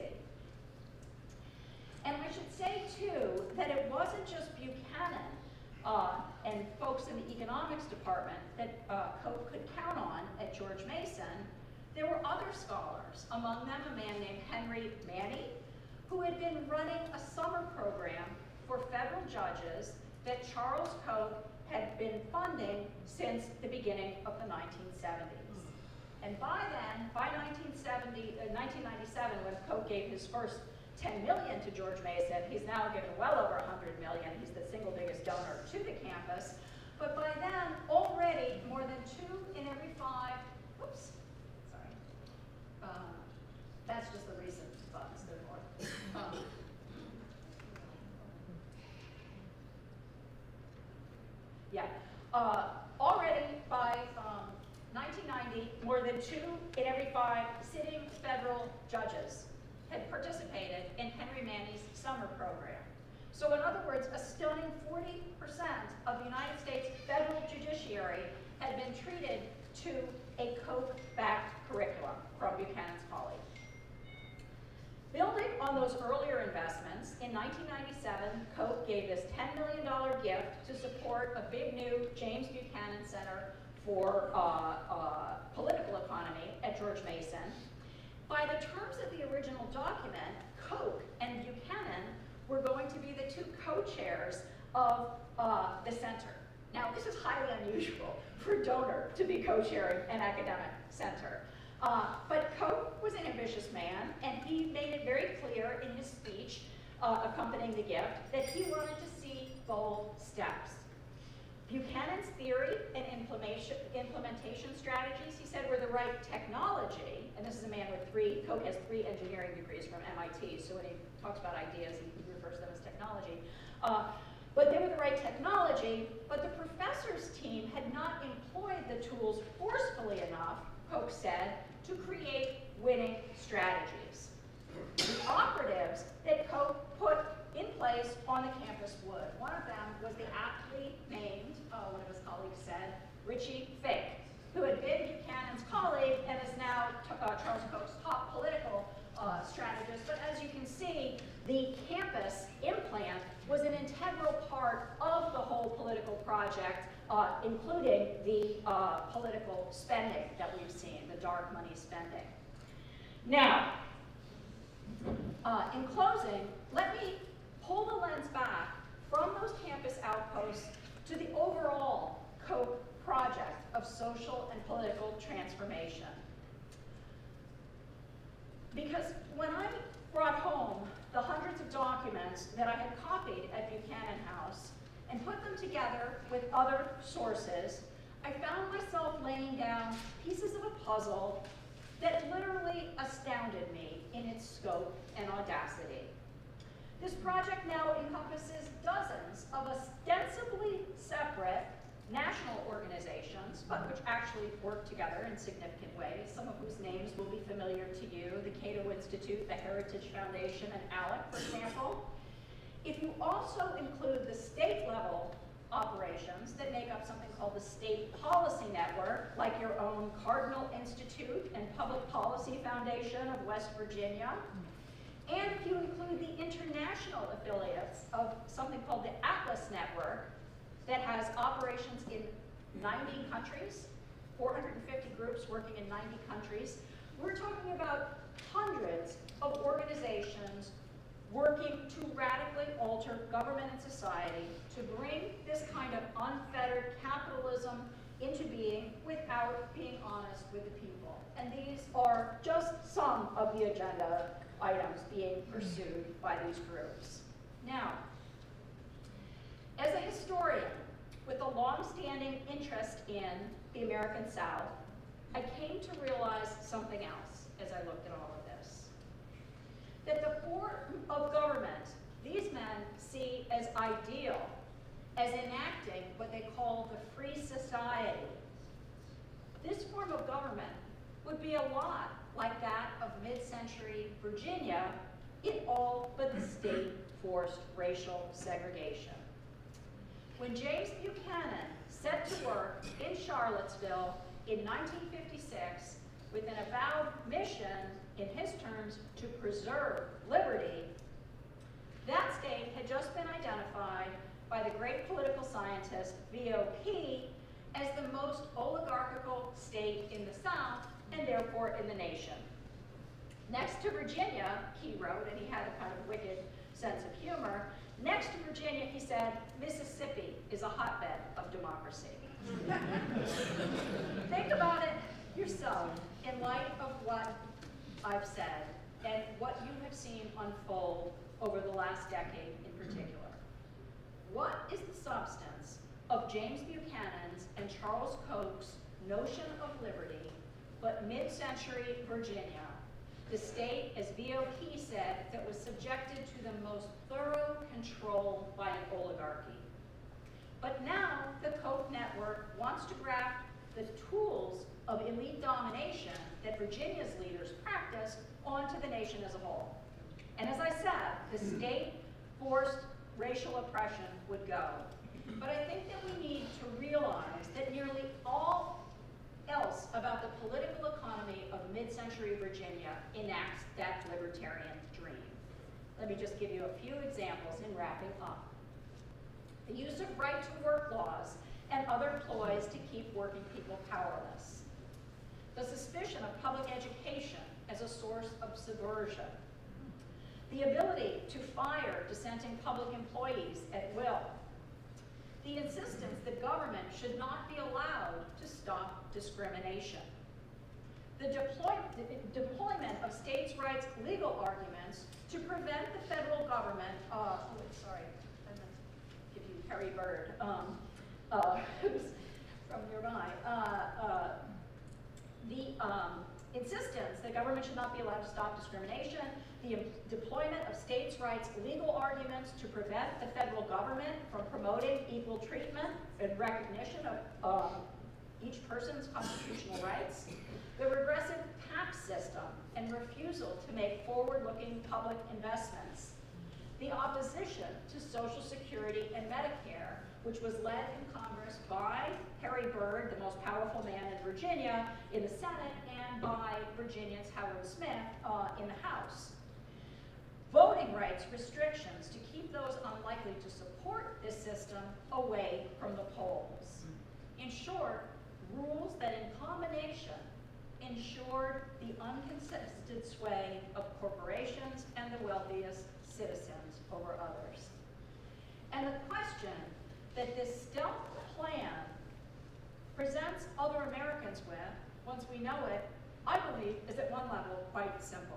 [SPEAKER 3] And I should say, too, that it wasn't just Buchanan uh, and folks in the economics department that uh, Koch could count on at George Mason. There were other scholars, among them a man named Henry Manny, who had been running a summer program for federal judges that Charles Koch had been funding since the beginning of the nineteen seventies. And by then, by nineteen seventy, uh, nineteen ninety-seven, when Koch gave his first ten million dollars to George Mason, he's now given well over one hundred million dollars. He's the single biggest donor to the campus. But by then, already more than two in every five, oops, sorry. Uh, that's just the recent funds, they're more. Um, yeah, uh, already by um, nineteen ninety, more than two in every five sitting federal judges had participated in Henry Manny's summer program. So in other words, a stunning forty percent of the United States federal judiciary had been treated to a Koch-backed curriculum from Buchanan's College. Building on those earlier investments, in nineteen ninety-seven, Koch gave this ten million dollar gift to support a big new James Buchanan Center for uh, uh, Political Economy at George Mason. By the terms of the original document, Koch and Buchanan were going to be the two co-chairs of uh, the center. Now, this is highly unusual for a donor to be co-chairing an academic center. Uh, but Koch was an ambitious man, and he made it very clear in his speech uh, accompanying the gift that he wanted to see bold steps. Buchanan's theory and implementation, implementation strategies, he said, were the right technology, and this is a man with three, Koch has three engineering degrees from M I T, so when he talks about ideas, he refers to them as technology. Uh, but they were the right technology, but the professor's team had not employed the tools forcefully enough, Koch said, to create winning strategies. The operatives that Koch put in place on the campus would. One of them was the aptly named, uh, one of his colleagues said, Richie Fink, who had been Buchanan's colleague and is now uh, Charles Koch's top political uh, strategist. But as you can see, the campus implant was an integral part of the whole political project, uh, including the uh, political spending that we've seen, the dark money spending. Now, uh, in closing, let me pull the lens back from those campus outposts to the overall Koch project of social and political transformation. Because when I brought home the hundreds of documents that I had copied at Buchanan House and put them together with other sources, I found myself laying down pieces of a puzzle that literally astounded me in its scope and audacity. This project now encompasses dozens of ostensibly separate national governments, but which actually work together in significant ways, some of whose names will be familiar to you, the Cato Institute, the Heritage Foundation, and ALEC, for example. If you also include the state-level operations that make up something called the State Policy Network, like your own Cardinal Institute and Public Policy Foundation of West Virginia, and if you include the international affiliates of something called the Atlas Network that has operations in ninety countries, four hundred fifty groups working in ninety countries, we're talking about hundreds of organizations working to radically alter government and society to bring this kind of unfettered capitalism into being without being honest with the people. And these are just some of the agenda items being pursued by these groups. Now, as a historian with a long-standing interest in the American South, I came to realize something else as I looked at all of this. That the form of government these men see as ideal, as enacting what they call the free society, this form of government would be a lot like that of mid-century Virginia in all but the state-forced racial segregation. When James Buchanan set to work in Charlottesville in nineteen fifty-six with an avowed mission, in his terms, to preserve liberty, that state had just been identified by the great political scientist V O P as the most oligarchical state in the South, and therefore in the nation. Next to Virginia, he wrote, and he had a kind of wicked sense of humor, next to Virginia, he said, Mississippi is a hotbed of democracy. Think about it yourself in light of what I've said and what you have seen unfold over the last decade in particular. What is the substance of James Buchanan's and Charles Koch's notion of liberty but mid-century Virginia, the state, as V O P said, that was subjected to the most thorough control by an oligarchy? But now the Koch network wants to graft the tools of elite domination that Virginia's leaders practiced onto the nation as a whole. And as I said, the state-forced racial oppression would go. But I think that we need to realize that nearly all else about the political economy of mid-century Virginia enacts that libertarian dream. Let me just give you a few examples in wrapping up. The use of right-to-work laws and other ploys to keep working people powerless. The suspicion of public education as a source of subversion. The ability to fire dissenting public employees at will. The insistence that government should not be allowed to stop discrimination. The, deploy the deployment of states' rights legal arguments to prevent the federal government, uh, oh, sorry, I'm going to give you Harry Bird, um, uh, who's from nearby. Uh, uh, the um, insistence that government should not be allowed to stop discrimination, the deployment of states' rights legal arguments to prevent the federal government from promoting equal treatment and recognition of um, each person's constitutional rights, the regressive tax system and refusal to make forward-looking public investments, the opposition to Social Security and Medicare, which was led in Congress by Harry Bird, the most powerful man in Virginia, in the Senate, and by Virginians Howard Smith uh, in the House. Voting rights restrictions to keep those unlikely to support this system away from the polls. In short, rules that in combination ensured the uncontested sway of corporations and the wealthiest citizens over others. And the question that this stealth plan presents other Americans with, once we know it, I believe is at one level quite simple.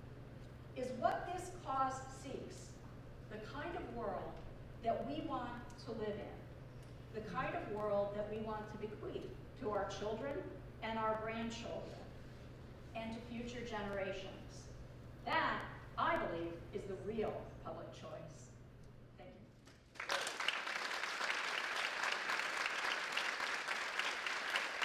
[SPEAKER 3] Is what this cause seeks the kind of world that we want to live in, the kind of world that we want to bequeath to our children and our grandchildren and to future generations? That, I believe, is the real public choice. Thank you.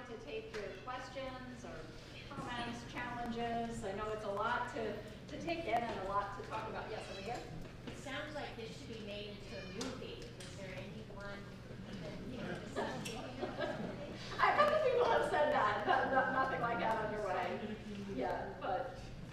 [SPEAKER 3] to take your questions or comments, challenges. I know it's a lot to, to take in and a lot to talk about. Yes, over here.
[SPEAKER 4] It sounds like this should be made into a movie. Is there anyone that, you know,
[SPEAKER 3] I know that people have said that. No, no, nothing like that underway. Yeah, but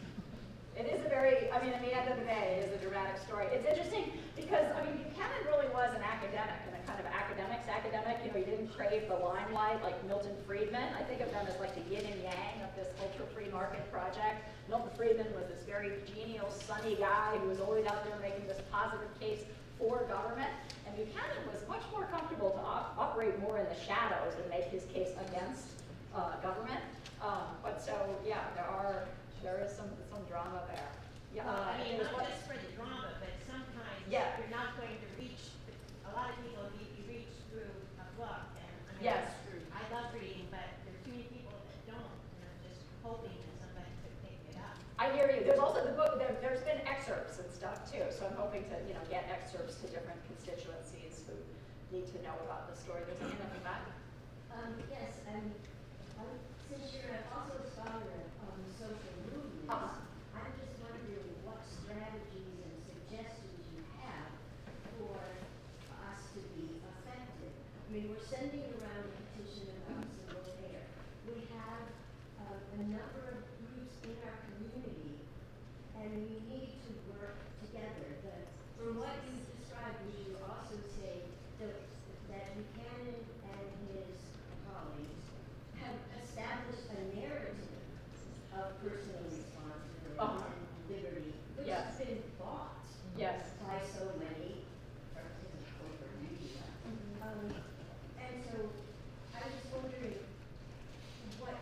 [SPEAKER 3] it is a very, I mean, at the end of the day, it is a dramatic story. It's interesting because, I mean, Buchanan really was an academic and a kind of academic's academic. You know, he didn't crave the limelight like Milton Friedman. I think of them as like the yin and yang of this ultra-free market project. Milton Friedman was this very genial, sunny guy who was always out there making this positive case for government. And Buchanan was much more comfortable to op operate more in the shadows and make his case against uh, government. Um, but so, yeah, there are, there is some, some drama there. Yeah,
[SPEAKER 4] well,
[SPEAKER 3] uh,
[SPEAKER 4] I mean,
[SPEAKER 3] it was
[SPEAKER 4] not
[SPEAKER 3] what-
[SPEAKER 4] just for the drama, but sometimes
[SPEAKER 3] Yeah.
[SPEAKER 4] you're not going to reach, a lot of people, you, you reach through a book. And I mean,
[SPEAKER 3] Yes.
[SPEAKER 4] I love reading, but there's too many people that don't, and I'm just hoping that somebody could pick it up.
[SPEAKER 3] I hear you. There's also the book, there, there's been excerpts and stuff too, so I'm hoping to, you know, get excerpts to different constituencies who need to know about the story. There's a hand up in the back.
[SPEAKER 5] Um, yes, and um, since you're also a scholar on social movements,
[SPEAKER 3] Uh-huh.
[SPEAKER 5] I'm just wondering what strategies and suggestions you have for us to be effective. I mean, we're sending around a petition about single payer. We have uh, a number of groups in our community, and we need to work together. The, from what you described, would you also say that, that Buchanan and his colleagues have established a narrative of personal responsibility
[SPEAKER 3] Uh-huh.
[SPEAKER 5] and liberty, which
[SPEAKER 3] Yes.
[SPEAKER 5] has been bought
[SPEAKER 3] Yes.
[SPEAKER 5] by so many, or in the corporate media. Um, and so I was wondering what,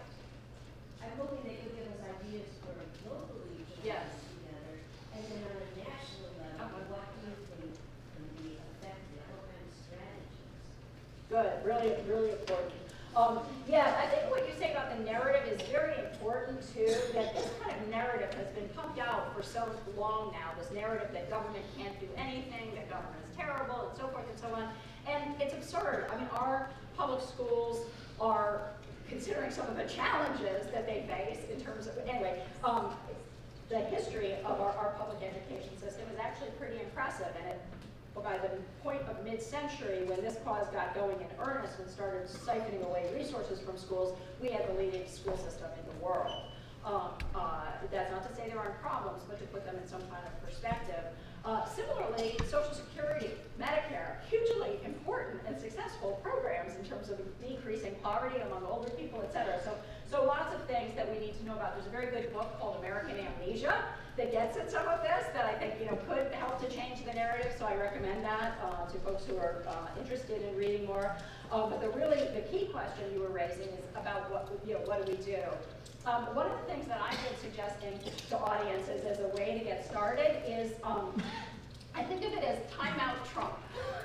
[SPEAKER 5] I'm hoping they could give us ideas for locally to
[SPEAKER 3] Yes.
[SPEAKER 5] work together, and then on a national level,
[SPEAKER 3] Uh-huh.
[SPEAKER 5] what do you think can be effective, what kind of strategies?
[SPEAKER 3] Good, really, really important. Um, yeah, I think what you say about the narrative is very important too, that this kind of narrative has been pumped out for so long now, this narrative that government can't do anything, that government is terrible, and so forth and so on. And it's absurd. I mean, our public schools are, considering some of the challenges that they face in terms of, anyway, um, the history of our, our public education system is actually pretty impressive, and it But by the point of mid-century, when this cause got going in earnest and started siphoning away resources from schools, we had the leading school system in the world. Um, uh, that's not to say there aren't problems, but to put them in some kind of perspective. Uh, similarly, Social Security, Medicare, hugely important and successful programs in terms of decreasing poverty among older people, et cetera. So, so lots of things that we need to know about. There's a very good book called American Amnesia that gets at some of this that I think you know could help to change the narrative. So I recommend that uh, to folks who are uh, interested in reading more. Um, but the really the key question you were raising is about what you know what do we do? Um, one of the things that I've been suggesting to audiences as a way to get started is um, I think of it as time out Trump.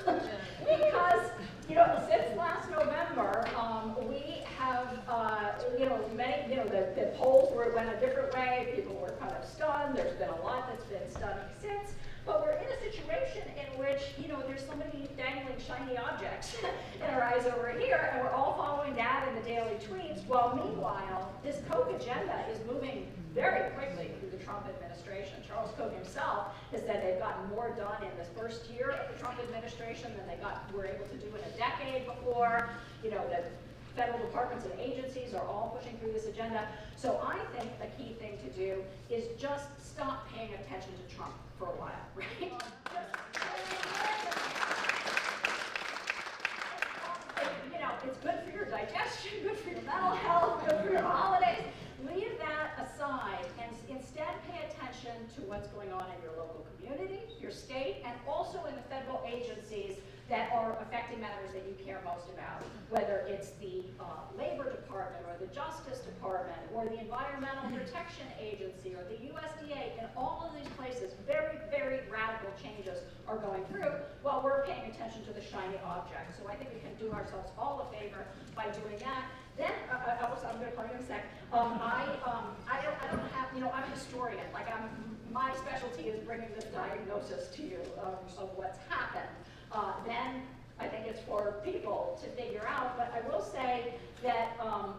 [SPEAKER 3] Because, you know, since last November, um, we have, uh, you know, many, you know, the, the polls were, went a different way. People were kind of stunned. There's been a lot that's been stunning since. But we're in a situation in which, you know, there's somebody dangling shiny objects in our eyes over here, and we're all following that in the daily tweets, while meanwhile, this Koch agenda is moving very quickly through the Trump administration. Charles Koch himself has said they've gotten more done in this first year of the Trump administration than they got were able to do in a decade before. You know, the federal departments and agencies are all pushing through this agenda. So I think the key thing to do is just stop paying attention to Trump for a while, right? You know, it's good for your digestion, good for your mental health, good for your holidays. Leave that aside and instead pay attention to what's going on in your local community, your state, and also in the federal agencies that are affecting matters that you care most about, whether it's the uh, Labor Department or the Justice Department or the Environmental Protection Agency or the U S D A. In all of these places, very, very radical changes are going through while we're paying attention to the shiny object. So I think we can do ourselves all a favor by doing that. Then, uh, I was, I'm going to call you in a sec. Um, I, um, I, don't, I don't have, you know, I'm a historian. Like, I'm, my specialty is bringing this diagnosis to you um, of what's happened. Uh, then I think it's for for people to figure out, but I will say that um,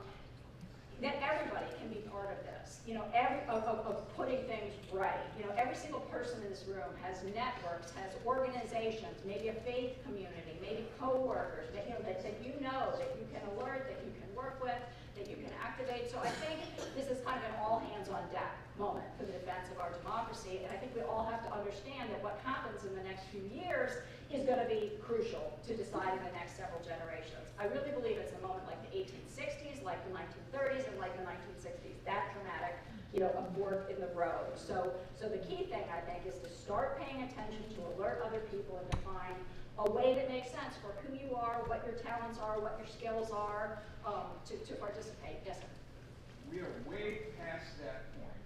[SPEAKER 3] that everybody can be part of this, you know, every, of, of, of putting things right. You know, every single person in this room has networks, has organizations, maybe a faith community, maybe coworkers, that, you know, that, that you know, that you can alert, that you can work with, that you can activate. So I think this is kind of an all hands on deck moment for the defense of our democracy, and I think we all have to understand that what happens in the next few years is going to be crucial to deciding the next several generations. I really believe it's a moment like the eighteen sixties, like the nineteen thirties, and like the nineteen sixties, that dramatic, you know, a fork in the road. So, so the key thing, I think, is to start paying attention, to alert other people, and to find a way that makes sense for who you are, what your talents are, what your skills are, um, to, to participate. Yes, sir?
[SPEAKER 6] We are way past that point.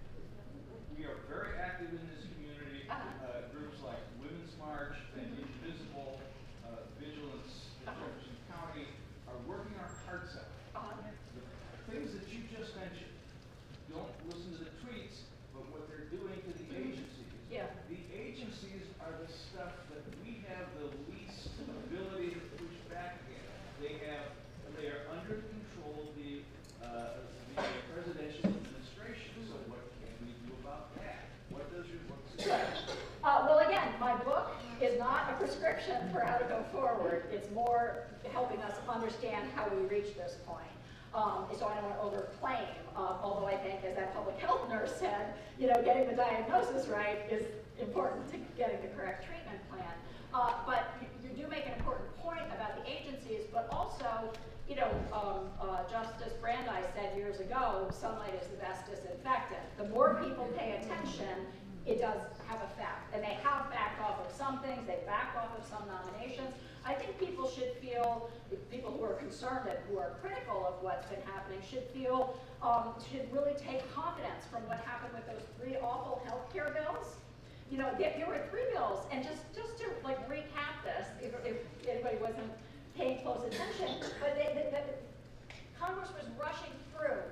[SPEAKER 6] We are very active in this community.
[SPEAKER 3] Uh-huh.
[SPEAKER 6] Uh, groups like Women's March and Indivisible, uh, Vigilance in
[SPEAKER 3] Uh-huh.
[SPEAKER 6] Jefferson County are working our hearts out.
[SPEAKER 3] Uh-huh.
[SPEAKER 6] The things that you just mentioned, don't listen to the tweets, but what they're doing to the agencies.
[SPEAKER 3] Yeah.
[SPEAKER 6] The agencies are the stuff that we have the least ability to push back against. They have, they are under the control of the, uh, the presidential administration. So what can we do about that? What does your book suggest?
[SPEAKER 3] Uh, well, again, my book is not a prescription for how to go forward. It's more helping us understand how we reach this point. Um, so I don't want to overclaim, uh, although I think, as that public health nurse said, you know, getting the diagnosis right is important to getting the correct treatment plan. Uh, but you, you do make an important point about the agencies, but also, you know, um, uh, Justice Brandeis said years ago, sunlight is the best disinfectant. The more people pay attention, it does have effect. And they have backed off of some things, they backed off of some nominations. I think people should feel, people who are concerned and who are critical of what's been happening should feel, um, should really take confidence from what happened with those three awful healthcare bills. You know, there, there were three bills, and just, just to like recap this, if, if anybody wasn't paying close attention, but they, they, they, Congress was rushing through.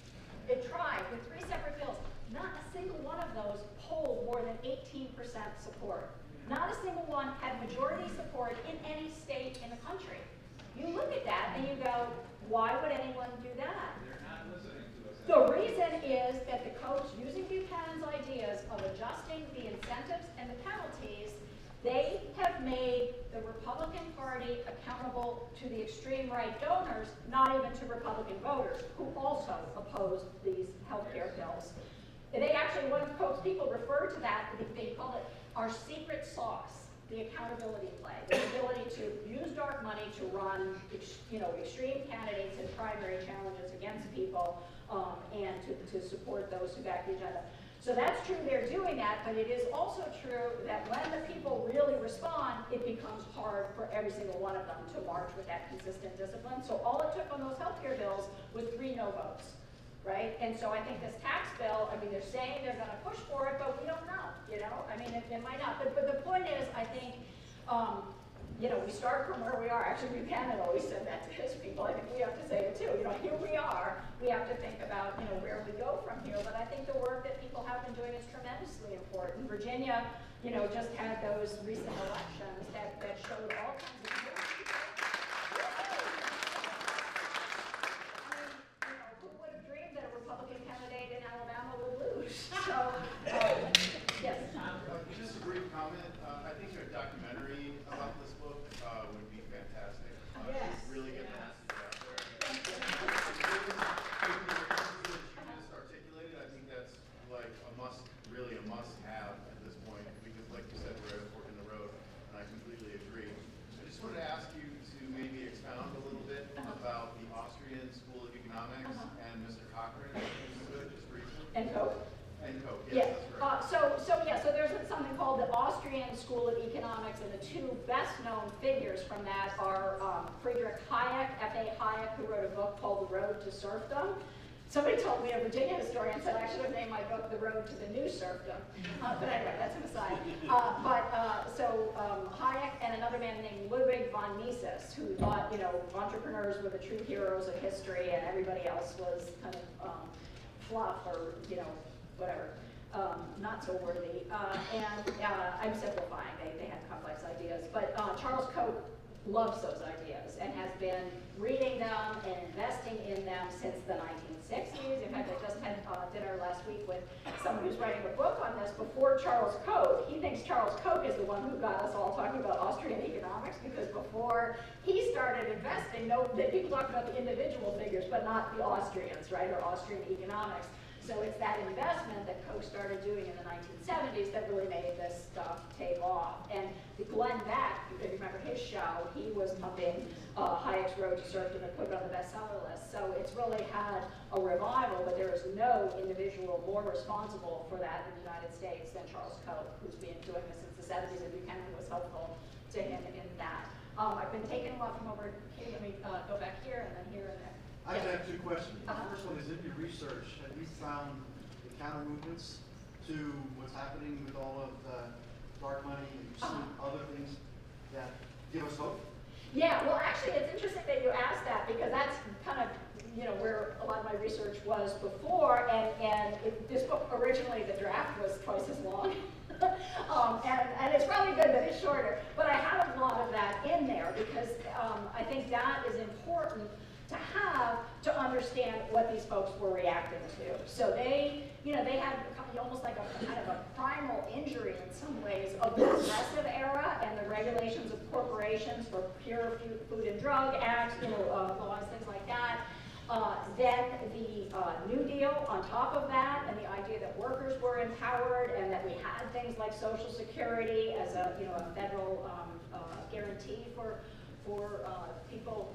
[SPEAKER 3] It tried with three separate bills. Not a single one of those polled more than eighteen percent support. Not a single one had majority support in any state in the country. You look at that and you go, why would anyone do that?
[SPEAKER 6] They're not listening to us.
[SPEAKER 3] The reason is that the coach, using Buchanan's ideas of adjusting the incentives and the penalties, they have made the Republican Party accountable to the extreme right donors, not even to Republican voters, who also opposed these health care bills. And they actually, one of the people referred to that, they call it our secret sauce, the accountability play, the ability to use dark money to run, you know, extreme candidates in primary challenges against people, um, and to, to support those who back the agenda. So that's true, they're doing that, but it is also true that when the people really respond, it becomes hard for every single one of them to march with that consistent discipline. So all it took on those healthcare bills was three no votes. Right? And so I think this tax bill, I mean, they're saying they're going to push for it, but we don't know, you know? I mean, it, it might not. But, but the point is, I think, um, you know, we start from where we are. Actually, Buchanan always said that to his people. I think we have to say it too. You know, here we are. We have to think about, you know, where we go from here. But I think the work that people have been doing is tremendously important. Virginia, you know, just had those recent elections that, that showed all kinds of So, uh, yes.
[SPEAKER 7] Uh, just a brief comment. Uh, I think a documentary about this book uh, would be fantastic. Uh,
[SPEAKER 2] Yes.
[SPEAKER 7] Really get the message out there.
[SPEAKER 3] Thank you.
[SPEAKER 7] That you just articulated, I think that's like a must, really a must-have at this point, because like you said, we're at a fork in the road, and I completely agree. I just wanted to ask you to maybe expound a little bit about the Austrian School of Economics
[SPEAKER 3] Uh-huh.
[SPEAKER 7] and Mister Cochran, if you could, just briefly.
[SPEAKER 3] And Coke?
[SPEAKER 7] And Coke,
[SPEAKER 3] Yeah.
[SPEAKER 7] yes, that's right.
[SPEAKER 3] Uh, so, so yeah. So there's something called the Austrian School of Economics, and the two best-known figures from that are um, Friedrich Hayek, F A Hayek, who wrote a book called The Road to Serfdom. Somebody told me, a Virginia historian said I should have named my book The Road to the New Serfdom. Uh, but anyway, that's an aside. Uh, but uh, so um, Hayek and another man named Ludwig von Mises, who thought, you know, entrepreneurs were the true heroes of history, and everybody else was kind of um, fluff or, you know, whatever, um, not so worthy. Uh, and uh, I'm simplifying, they, they had complex ideas. But uh, Charles Koch loves those ideas and has been reading them and investing in them since the nineteen sixties. In fact, I just had uh, dinner last week with someone who's writing a book on this before Charles Koch. He thinks Charles Koch is the one who got us all talking about Austrian economics, because before he started investing, no, people talked about the individual figures, but not the Austrians, right, or Austrian economics. So it's that investment that Koch started doing in the nineteen seventies that really made this stuff take off. And the Glenn Beck, if you remember his show, he was pumping uh, Hayek's Road to Serfdom and put it on the bestseller list. So it's really had a revival, but there is no individual more responsible for that in the United States than Charles Koch, who's been doing this since the seventies, and Buchanan was helpful to him in that. Um, I've been taking a lot from over here. Let me uh, go back here and then here and there.
[SPEAKER 8] I just have two questions. The
[SPEAKER 3] Uh-huh.
[SPEAKER 8] first one is, in your research, have you found the counter movements to what's happening with all of the dark money? Have you seen
[SPEAKER 3] Uh-huh.
[SPEAKER 8] other things that give us hope?
[SPEAKER 3] Yeah, well, actually, it's interesting that you asked that, because that's kind of, you know, where a lot of my research was before, and, and it, this book, originally, the draft was twice as long. um, and, and it's probably good that it's shorter, but I had a lot of that in there, because um, I think that is important to have to understand what these folks were reacting to. So they, you know, they had almost like a kind of a primal injury in some ways of the Progressive era and the regulations of corporations for Pure Food and Drug Act, you know, uh, laws, things like that. Uh, then the uh, New Deal on top of that, and the idea that workers were empowered, and that we had things like Social Security as a, you know, a federal um, uh, guarantee for for uh, people.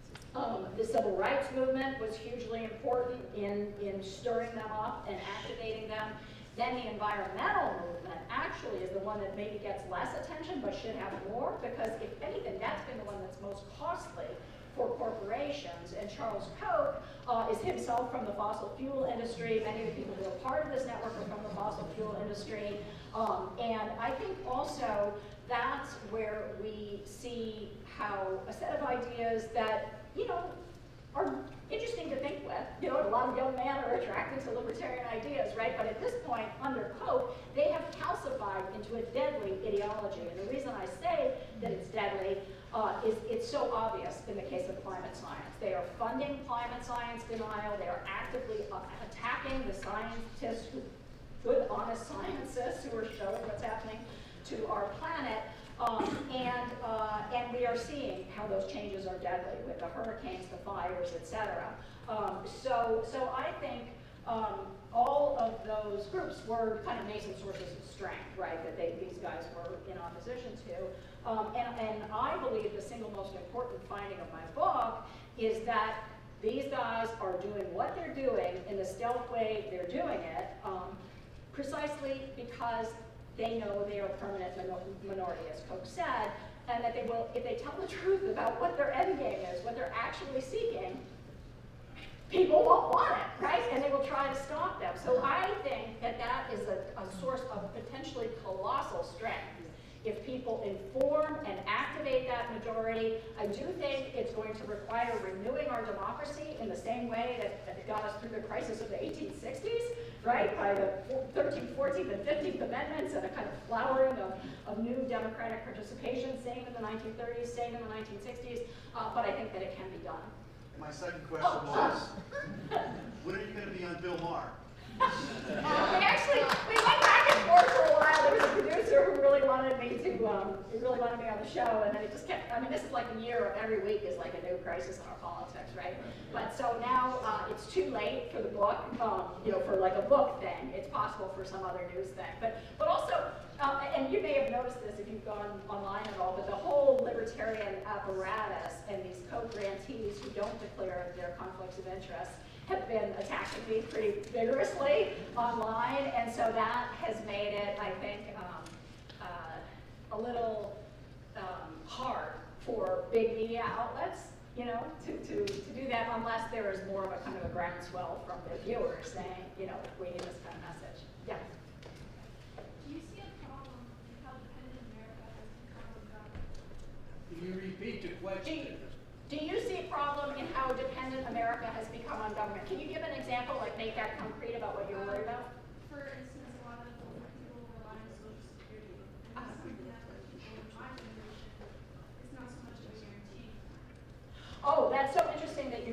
[SPEAKER 3] Um, the civil rights movement was hugely important in, in stirring them up and activating them. Then the environmental movement actually is the one that maybe gets less attention but should have more, because if anything, that's been the one that's most costly for corporations. And Charles Koch uh, is himself from the fossil fuel industry. Many of the people who are part of this network are from the fossil fuel industry. Um, and I think also that's where we see how a set of ideas that, you know, are interesting to think with. You know, a lot of young men are attracted to libertarian ideas, right? But at this point, under Koch, they have calcified into a deadly ideology. And the reason I say that it's deadly uh, is it's so obvious in the case of climate science. They are funding climate science denial. They are actively uh, attacking the scientists, who, good, honest scientists who are showing what's happening to our planet. Um, and, uh, and we are seeing how those changes are deadly with the hurricanes, the fires, et cetera. Um, so, so I think um, all of those groups were kind of nascent sources of strength, right, that they, these guys were in opposition to. Um, and, and I believe the single most important finding of my book is that these guys are doing what they're doing in the stealth way they're doing it, um, precisely because they know they are a permanent minority, as Koch said, and that they will, if they tell the truth about what their end game is, what they're actually seeking, people won't want it, right? And they will try to stop them. So I think that that is a, a source of potentially colossal strength. If people inform and activate that majority, I do think it's going to require renewing our democracy in the same way that, that got us through the crisis of the eighteen sixties, right? By the thirteenth, fourteenth, and fifteenth Amendments, and a kind of flowering of, of new democratic participation, same in the nineteen thirties, same in the nineteen sixties, uh, but I think that it can be done.
[SPEAKER 8] My second question
[SPEAKER 3] Oh.
[SPEAKER 8] was, when are you going to be on Bill Maher?
[SPEAKER 3] Uh, we actually, we went back and forth for a while. There was a producer who really wanted me to, um, he really wanted me on the show, and then it just kept, I mean, this is like a year of every week is like a new crisis in our politics, right? But so now uh, it's too late for the book, um, you know, for like a book thing. It's possible for some other news thing. But, but also, um, and you may have noticed this if you've gone online at all, but the whole libertarian apparatus and these co-grantees who don't declare their conflicts of interest have been attacking me pretty vigorously online, and so that has made it, I think, um, uh, a little um, hard for big media outlets, you know, to, to, to do that unless there is more of a kind of a groundswell from their viewers saying, you know, we need this kind of message. Yeah.
[SPEAKER 9] Do you see a problem with how dependent America has become on government?
[SPEAKER 10] Can you repeat the question?
[SPEAKER 3] Do you see a problem in how dependent America has become on government? Can you give an example, like make that concrete about what you're worried about?
[SPEAKER 9] For instance, a lot of people rely on Social Security, and that's something that, like, people in my generation, it's not so much of a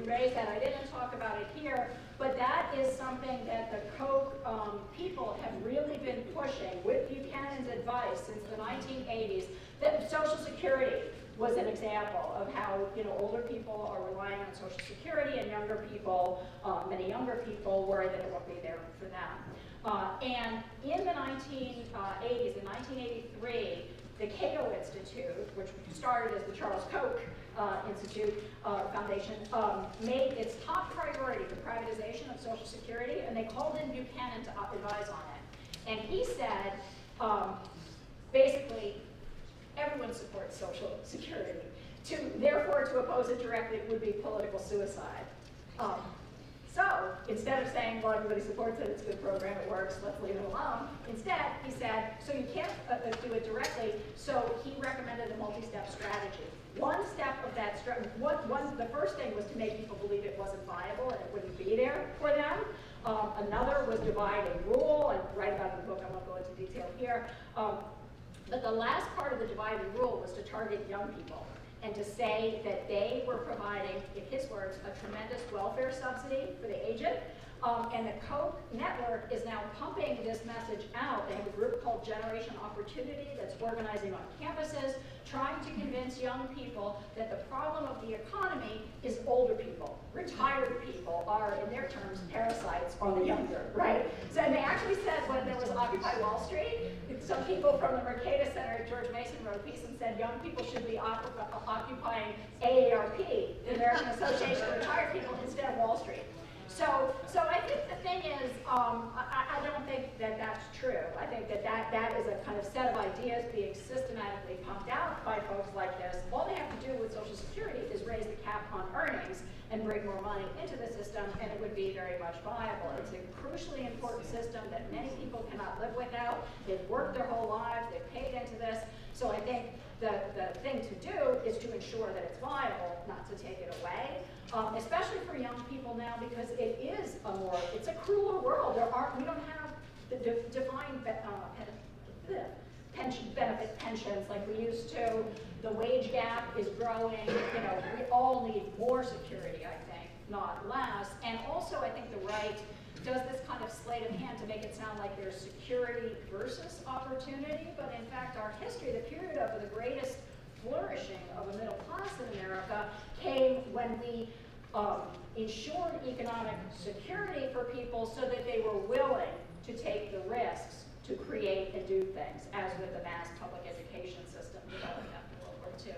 [SPEAKER 3] you raised that. I didn't talk about it here, but that is something that the Koch um, people have really been pushing with Buchanan's advice since the nineteen eighties, that Social Security was an example of how, you know, older people are relying on Social Security and younger people, uh, many younger people worry that it won't be there for them. Uh, and in the nineteen eighties, in nineteen eighty-three, the Cato Institute, which started as the Charles Koch uh, Institute uh, Foundation, um, made its top priority the privatization of Social Security, and they called in Buchanan to advise on it. And he said, um, basically, everyone supports Social Security. To, therefore, to oppose it directly would be political suicide. Um, so, instead of saying, well, everybody supports it, it's a good program, it works, let's leave it alone, instead, he said, so you can't uh, do it directly, so he recommended a multi-step strategy. One step of that strategy, one, one, the first thing was to make people believe it wasn't viable and it wouldn't be there for them. Um, another was divide and rule, and write about it in the book, I won't go into detail here. Um, But the last part of the divide and rule was to target young people and to say that they were providing, in his words, a tremendous welfare subsidy for the aged. Um, and the Koch network is now pumping this message out. They have a group called Generation Opportunity that's organizing on campuses, trying to convince young people that the problem of the economy is older people. Retired people are, in their terms, parasites on the younger, right? So and they actually said when there was Occupy Wall Street, some people from the Mercatus Center, George Mason wrote a piece and said young people should be occupying A A R P, the American Association of Retired People, instead of Wall Street. So, so I think the thing is, um, I, I don't think that that's true. I think that, that that is a kind of set of ideas being systematically pumped out by folks like this. All they have to do with Social Security is raise the cap on earnings and bring more money into the system, and it would be very much viable. It's a crucially important system that many people cannot live without. They've worked their whole lives, they've paid into this. So I think the, the thing to do is to ensure that it's viable, not to take it away. Um, especially for young people now, because it is a more, it's a crueler world. There are, we don't have the de defined uh, pen, pension, benefit pensions like we used to. The wage gap is growing. You know, we all need more security, I think, not less. And also, I think the right does this kind of sleight of hand to make it sound like there's security versus opportunity. But in fact, our history, the period of the greatest flourishing of a middle class in America came when we um, ensured economic security for people so that they were willing to take the risks to create and do things, as with the mass public education system developed after World War Two.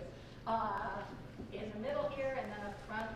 [SPEAKER 3] Uh, in the middle here and then up front.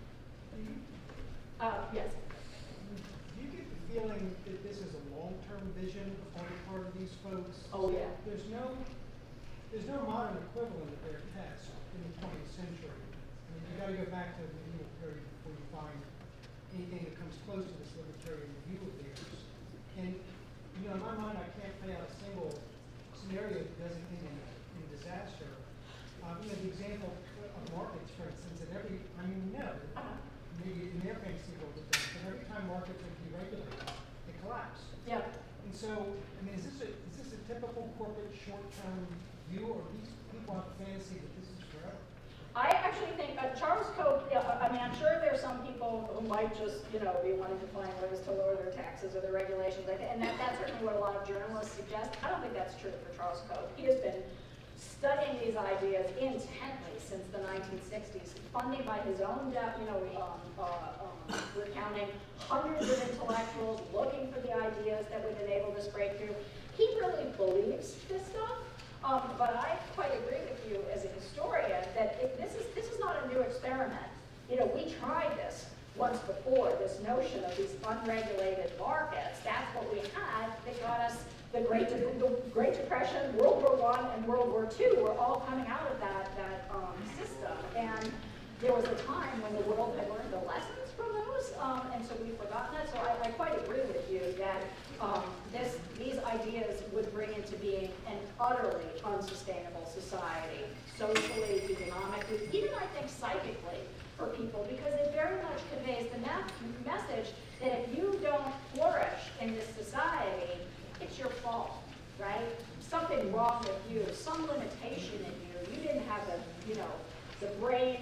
[SPEAKER 3] Uh, yes?
[SPEAKER 10] Do you get the feeling that this is a long-term vision on the part of these folks?
[SPEAKER 3] Oh, yeah.
[SPEAKER 10] There's no There's no modern equivalent of their task in the twentieth century. I mean, you got to go back to the medieval period before you find anything that comes close to this libertarian view of theirs. And, you know, in my mind, I can't play out a single scenario that doesn't end in, in disaster. Um, you know, the example of markets, for instance, and every, I mean, we know, maybe in their fantasy world it does, but every time markets are deregulated, they collapse.
[SPEAKER 3] Yeah.
[SPEAKER 10] And so, I mean, is this a, is this a typical corporate short-term view, or these people have a fantasy that this is forever?
[SPEAKER 3] I actually think uh, Charles Koch, yeah, I mean, I'm sure there's some people who might just, you know, be wanting to find ways to lower their taxes or their regulations, and that, that's certainly what a lot of journalists suggest. I don't think that's true for Charles Koch. He has been studying these ideas intently since the nineteen sixties, funding by his own, you know, um, uh, um, recounting hundreds of intellectuals looking for the ideas that would enable this breakthrough. He really believes this stuff. Um, but I quite agree with you as a historian that it, this is this is not a new experiment. You know, we tried this once before, this notion of these unregulated markets. That's what we had that got us the Great, De the Great Depression, World War One, and World War Two were all coming out of that, that um, system. And there was a time when the world had learned the lessons from those, um, and so we've forgotten it. So I, I quite agree with you that um, this, these ideas would bring into being an utterly unsustainable society, socially, economically, even I think psychically for people, because it very much conveys the message that if you don't flourish in this society, it's your fault, right? Something wrong with you, some limitation in you. You didn't have the, you know, the brain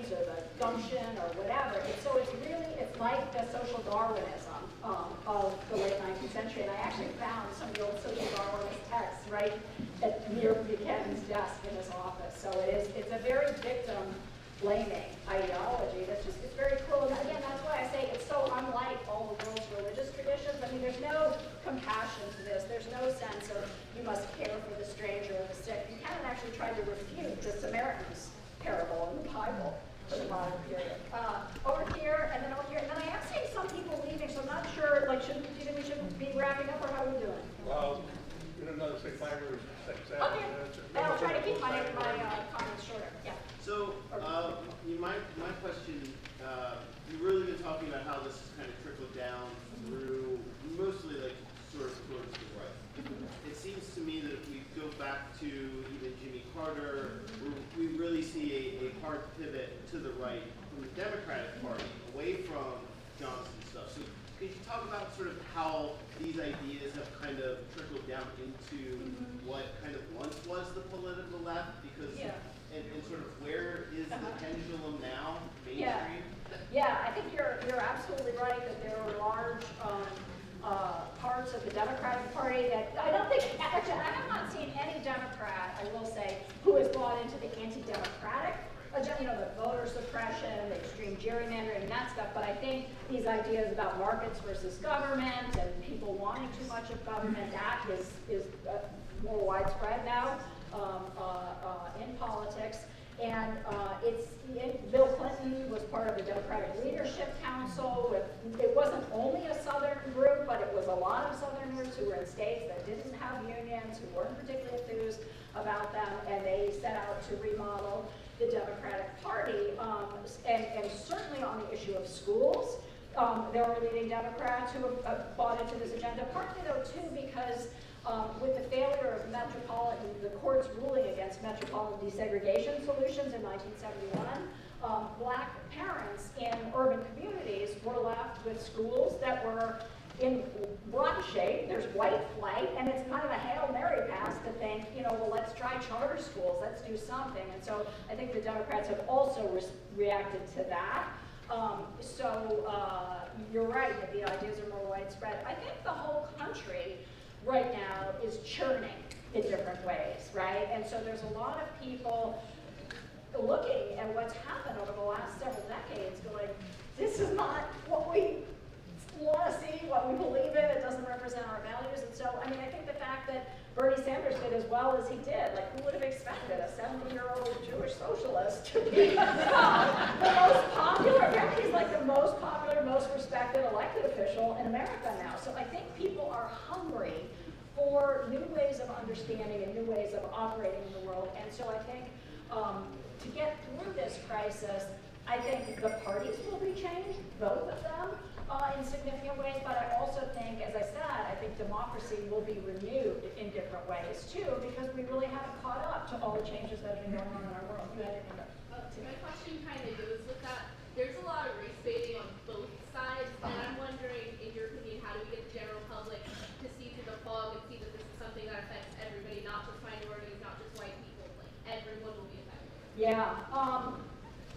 [SPEAKER 3] gumption or whatever. And so it's really, it's like the social Darwinism um, of the late nineteenth century. And I actually found some of the old social Darwinist texts right at, near Buchanan's desk in his office. So it is, it's a very victim blaming ideology that's just, it's very cruel. And again, that's why I say it's so unlike all the world's religious traditions. I mean, there's no compassion to this. There's no sense of you must care for the stranger or the sick. Buchanan actually tried to refute the Samaritan's parable in the Bible for the modern period. Uh, over here, and then over here, and then I am seeing some people leaving, so I'm not sure, like, should, do you think we should be wrapping up, or how are we doing?
[SPEAKER 1] Well, you know, another say five or six, seven
[SPEAKER 3] Okay,
[SPEAKER 1] minutes.
[SPEAKER 3] and I'll try to keep my, my uh, comments shorter, yeah.
[SPEAKER 11] So, uh, you- my, my question, uh, you've really been talking about how this has kind of trickled down through, mostly like sort of towards the right. It seems to me that if we go back to even Jimmy Carter, we're, we really see a, a hard pivot to the right from the Democratic Party, away from Johnson stuff. So could you talk about sort of how these ideas have kind of trickled down into
[SPEAKER 3] Mm-hmm.
[SPEAKER 11] what kind of once was the political left? Because
[SPEAKER 3] Yeah.
[SPEAKER 11] And, and sort of where is the
[SPEAKER 3] Uh-huh.
[SPEAKER 11] pendulum now,
[SPEAKER 3] Yeah.
[SPEAKER 11] mainstream?
[SPEAKER 3] Yeah, I think you're, you're absolutely right that there are large um, uh, parts of the Democratic Party that, I don't think, actually, I have not seen any Democrat, I will say, who has bought into the anti-democratic, agenda, you know, the voter suppression, the extreme gerrymandering, and that stuff, but I think these ideas about markets versus government and people wanting too much of government, that is, is uh, more widespread now. Um, uh, uh, in politics, and uh, it's it, Bill Clinton was part of the Democratic Leadership Council. It, it wasn't only a Southern group, but it was a lot of Southerners who were in states that didn't have unions, who weren't particularly enthused about them, and they set out to remodel the Democratic Party. Um, and, and certainly on the issue of schools, um, there were leading Democrats who have uh, bought into this agenda, partly though too because Um, with the failure of metropolitan, the court's ruling against metropolitan desegregation solutions in nineteen seventy-one, um, black parents in urban communities were left with schools that were in rotten shape. There's white flight, and it's kind of a Hail Mary pass to think, you know, well, let's try charter schools, let's do something. And so I think the Democrats have also re reacted to that. Um, so uh, you're right that the ideas are more widespread. I think the whole country right now is churning in different ways, right? And so there's a lot of people looking at what's happened over the last several decades going, this is not what we want to see, what we believe in, it doesn't represent our values. And so, I mean, I think the fact that Bernie Sanders did as well as he did, like who would have expected a seventy-year-old Jewish socialist to be uh, the most popular, apparently he's like the most popular, most respected elected official in America now. So I think people are hungry for new ways of understanding and new ways of operating in the world. And so I think um, to get through this crisis, I think the parties will be changed, both of them, uh, in significant ways, but I also think, as I said, I think democracy will be renewed in different ways too, because we really haven't caught up to all the changes that have been going on in our world. You had it, Amanda.
[SPEAKER 9] Uh, my question kind of goes with that. There's a lot of race baiting on both sides, and I'm wondering, in your opinion, how do we get the general public to see through the fog and see that this is something that affects everybody, not just minorities, not just white people, like everyone will be affected?
[SPEAKER 3] Yeah, um,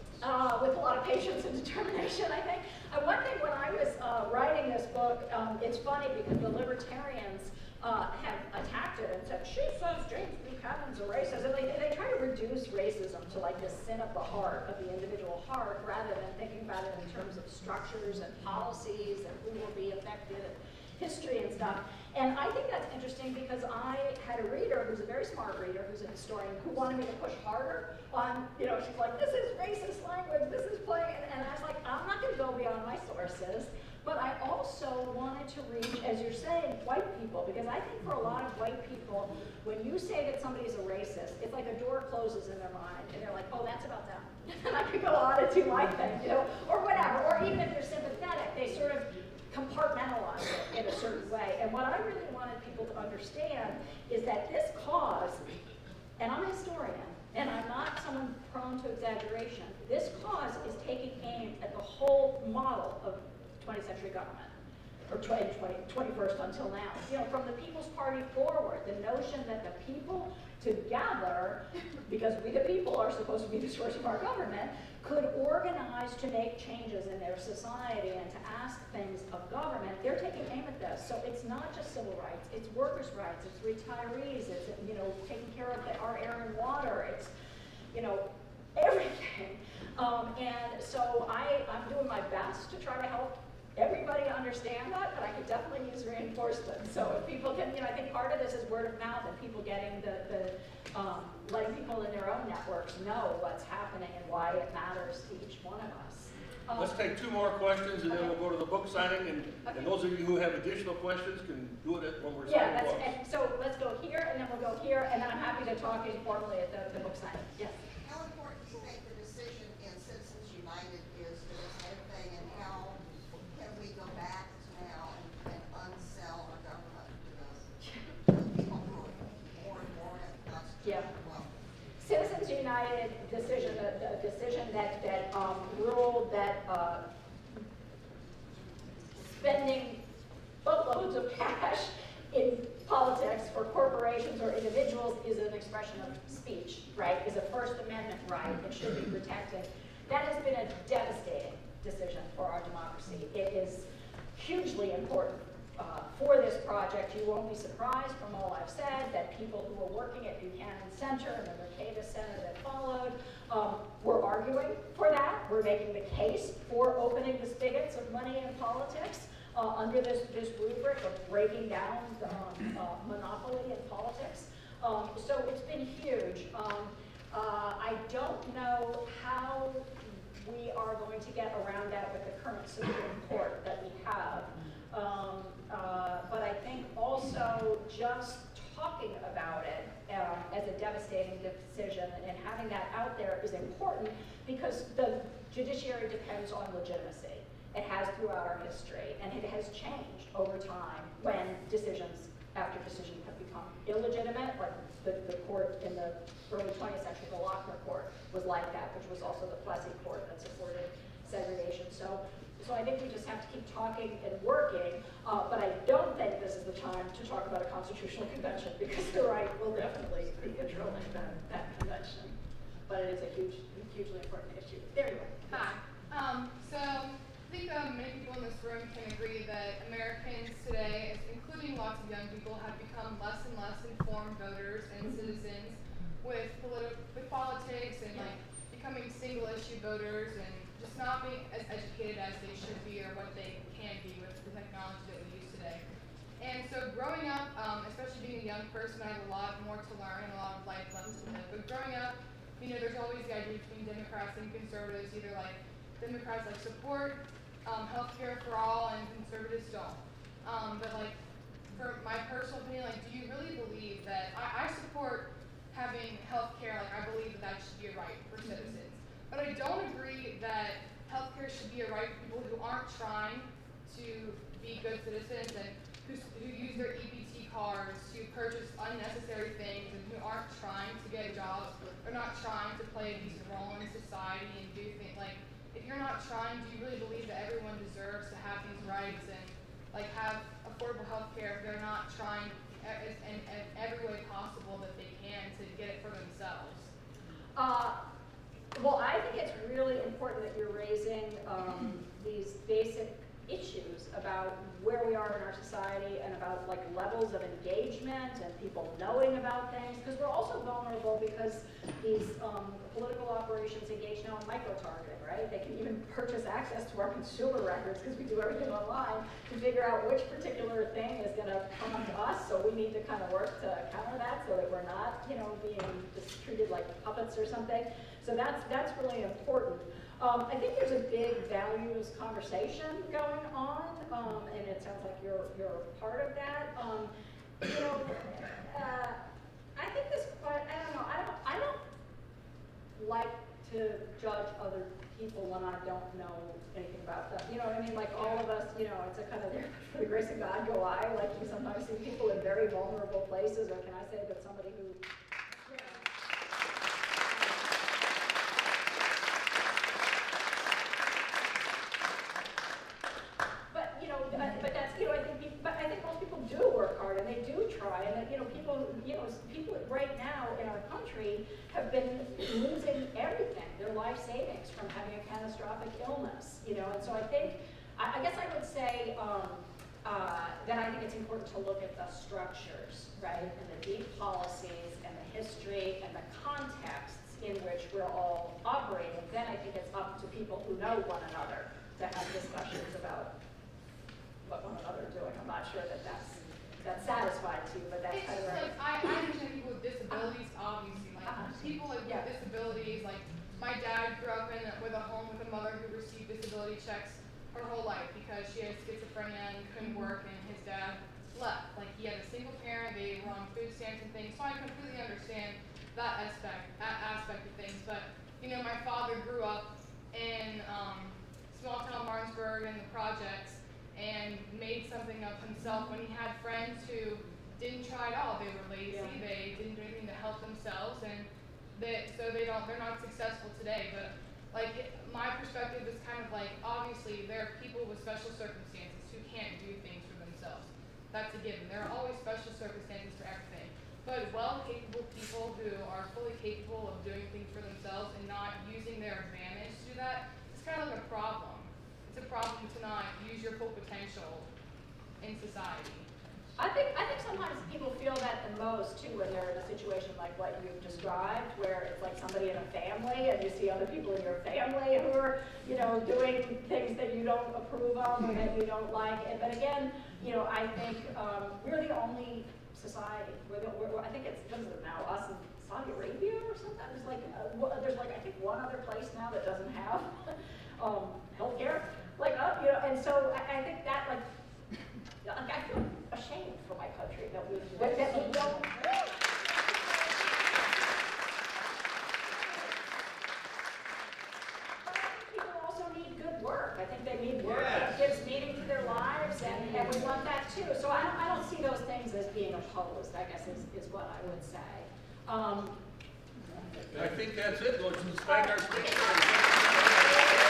[SPEAKER 3] uh, with a lot of patience and determination, I think. Uh, one thing when I was uh, writing this book, um, it's funny because the libertarians uh, have attacked it and said, she says James Buchanan's a racist. And they, they try to reduce racism to like this sin of the heart, of the individual heart, rather than thinking about it in terms of structures and policies and who will be affected, and history and stuff. And I think that's interesting because I had a reader who's a very smart reader, who's a historian, who wanted me to push harder on, you know, she's like, this is racist language, this is playing, and I was like, I'm not gonna go beyond my sources, but I also wanted to reach, as you're saying, white people, because I think for a lot of white people, when you say that somebody's a racist, it's like a door closes in their mind, and they're like, oh, that's about them. And I could go on and do my thing, you know, or whatever, or even if they're sympathetic, they sort of compartmentalize it in a certain way. And what I really wanted people to understand is that this cause, and I'm a historian, and I'm not someone prone to exaggeration, this cause is taking aim at the whole model of twentieth century government, or twenty-first until now. You know, from the People's Party forward, the notion that the people together, because we the people are supposed to be the source of our government, could organize tries to make changes in their society and to ask things of government, they're taking aim at this. So it's not just civil rights, it's workers' rights, it's retirees, it's, you know, taking care of the, our air and water, it's, you know, everything. Um, and so I, I'm doing my best to try to help everybody understand that, but I could definitely use reinforcement. So if people can, you know, I think part of this is word of mouth and people getting the, the um, letting people in their own networks know what's happening and why it matters to each one of us. Um,
[SPEAKER 1] Let's take two more questions and then
[SPEAKER 3] okay.
[SPEAKER 1] we'll go to the book signing, and,
[SPEAKER 3] Okay.
[SPEAKER 1] and those of you who have additional questions can do it when we're
[SPEAKER 3] Yeah,
[SPEAKER 1] signing
[SPEAKER 3] that's,
[SPEAKER 1] books.
[SPEAKER 3] and so let's go here and then we'll go here, and then I'm happy to talk informally at the, the book signing. Yes.
[SPEAKER 12] How important do you think the decision in Citizens United is to this whole thing, and how can we go back now and, and unsell our government to the, to the people who are more and more at the
[SPEAKER 3] Yeah.
[SPEAKER 12] constitutional level?
[SPEAKER 3] Citizens United decision, the, the decision that, that um, ruled that uh, spending boatloads of cash in politics for corporations or individuals is an expression of speech, right? Is a First Amendment right. It should be protected. That has been a devastating decision for our democracy. It is hugely important uh, for this project. You won't be surprised from all I've said that people who are working at Buchanan Center and the Mercatus Center that followed um, were arguing for that. We're making the case for opening the spigots of money in politics uh, under this, this rubric of breaking down the um, uh, monopoly in politics. Um, so it's been huge. Um, uh, I don't know how we are going to get around that with the current Supreme Court that we have. Um, uh, but I think also just talking about it um, as a devastating decision and having that out there is important, because the judiciary depends on legitimacy. It has throughout our history, and it has changed over time when decisions after decisions have become illegitimate, like the, the court in the early twentieth century, the Lochner Court was like that, which was also the Plessy Court that supported segregation. So, so I think we just have to keep talking and working, uh, but I don't think this is the time to talk about a constitutional convention, because you're right, we'll definitely be controlling that, that convention. But it is a huge, hugely important issue. There you go.
[SPEAKER 9] Hi. Um, so I think um, many people in this room can agree that Americans today, including lots of young people, have become less and less informed voters and citizens with politi- with politics and like becoming single issue voters and just not being as educated as they should be or what they can be with the technology that we use today. And so growing up, um, especially being a young person, I have a lot more to learn and a lot of life left to live. But growing up, you know, there's always the idea between Democrats and conservatives, either like Democrats like support um, healthcare for all and conservatives don't. Um, but like, for my personal opinion, like, do you really believe that, I, I support having healthcare, like I believe that that should be a right for citizens. But I don't agree that healthcare should be a right for people who aren't trying to be good citizens and who, who use their E B T cards to purchase unnecessary things and who aren't trying to get jobs or not trying to play a decent role in society and do things like, if you're not trying, do you really believe that everyone deserves to have these rights and like have affordable health care if they're not trying in, in, in every way possible that they can to get it for themselves?
[SPEAKER 3] Uh, well, I think it's really important that you're raising um, these basic issues about where we are in our society and about like levels of engagement and people knowing about things, because we're also vulnerable because these um, political operations engage now in micro-targeting, right? They can even purchase access to our consumer records because we do everything online to figure out which particular thing is going to come to us, so we need to kind of work to counter that so that we're not, you know, being just treated like puppets or something. So that's, that's really important. Um, I think there's a big values conversation going on, um, and it sounds like you're you're part of that. Um, you know, uh, I think this. I don't know. I don't. I don't like to judge other people when I don't know anything about them. You know what I mean? Like all of us. You know, it's a kind of for the grace of God go I. Like you sometimes see people in very vulnerable places, or can I say that somebody who. But that's, you know, I think, people, but I think most people do work hard and they do try, and that, you know, people, you know, people right now in our country country have been losing everything, their life savings from having a catastrophic illness, you know, and so I think, I, I guess I would say um, uh, that I think it's important to look at the structures, right, and the deep policies and the history and the contexts in which we're all operating. Then I think it's up to people who know one another to have discussions about what one another are doing. I'm not sure that that's, that satisfies you, but that's
[SPEAKER 13] It's
[SPEAKER 3] kind of
[SPEAKER 13] just
[SPEAKER 3] right.
[SPEAKER 13] like, I, I understand people with disabilities, obviously, like,
[SPEAKER 3] Uh-huh.
[SPEAKER 13] people like,
[SPEAKER 3] Yeah.
[SPEAKER 13] with disabilities, like, my dad grew up in, with a home with a mother who received disability checks her whole life because she had schizophrenia and couldn't work, and his dad left. Like, he had a single parent, they were on food stamps and things, so I completely understand that aspect, that aspect of things, but, you know, my father grew up in, um, small town Martinsburg and the projects, and made something of himself when he had friends who didn't try at all. They were lazy,
[SPEAKER 3] Yeah.
[SPEAKER 13] they didn't do anything to help themselves, and they, so they don't, they're not successful today. But like, my perspective is kind of like, obviously there are people with special circumstances who can't do things for themselves. That's a given. There are always special circumstances for everything. But well-capable people who are fully capable of doing things for themselves and not using their advantage to do that, it's kind of like a problem. It's a problem to not use your full potential in society.
[SPEAKER 3] I think, I think sometimes people feel that the most too when they're in a situation like what you've described, where it's like somebody in a family and you see other people in your family who are, you know, doing things that you don't approve of or that you don't like. And, but again, you know, I think um, we're the only society. We're the, we're, I think it's, what is it now, us and Saudi Arabia or something? There's like, uh, there's like, I think one other place now that doesn't have um, healthcare. Like, uh, you know, and so I, I think that, like, like, I feel ashamed for my country that we, that, that we don't. But I think people also need good work. I think they need work that gives meaning to their lives, and, and we want that too. So I don't, I don't see those things as being opposed, I guess is, is what I would say. Um,
[SPEAKER 1] I think that's it. Let's thank our speakers.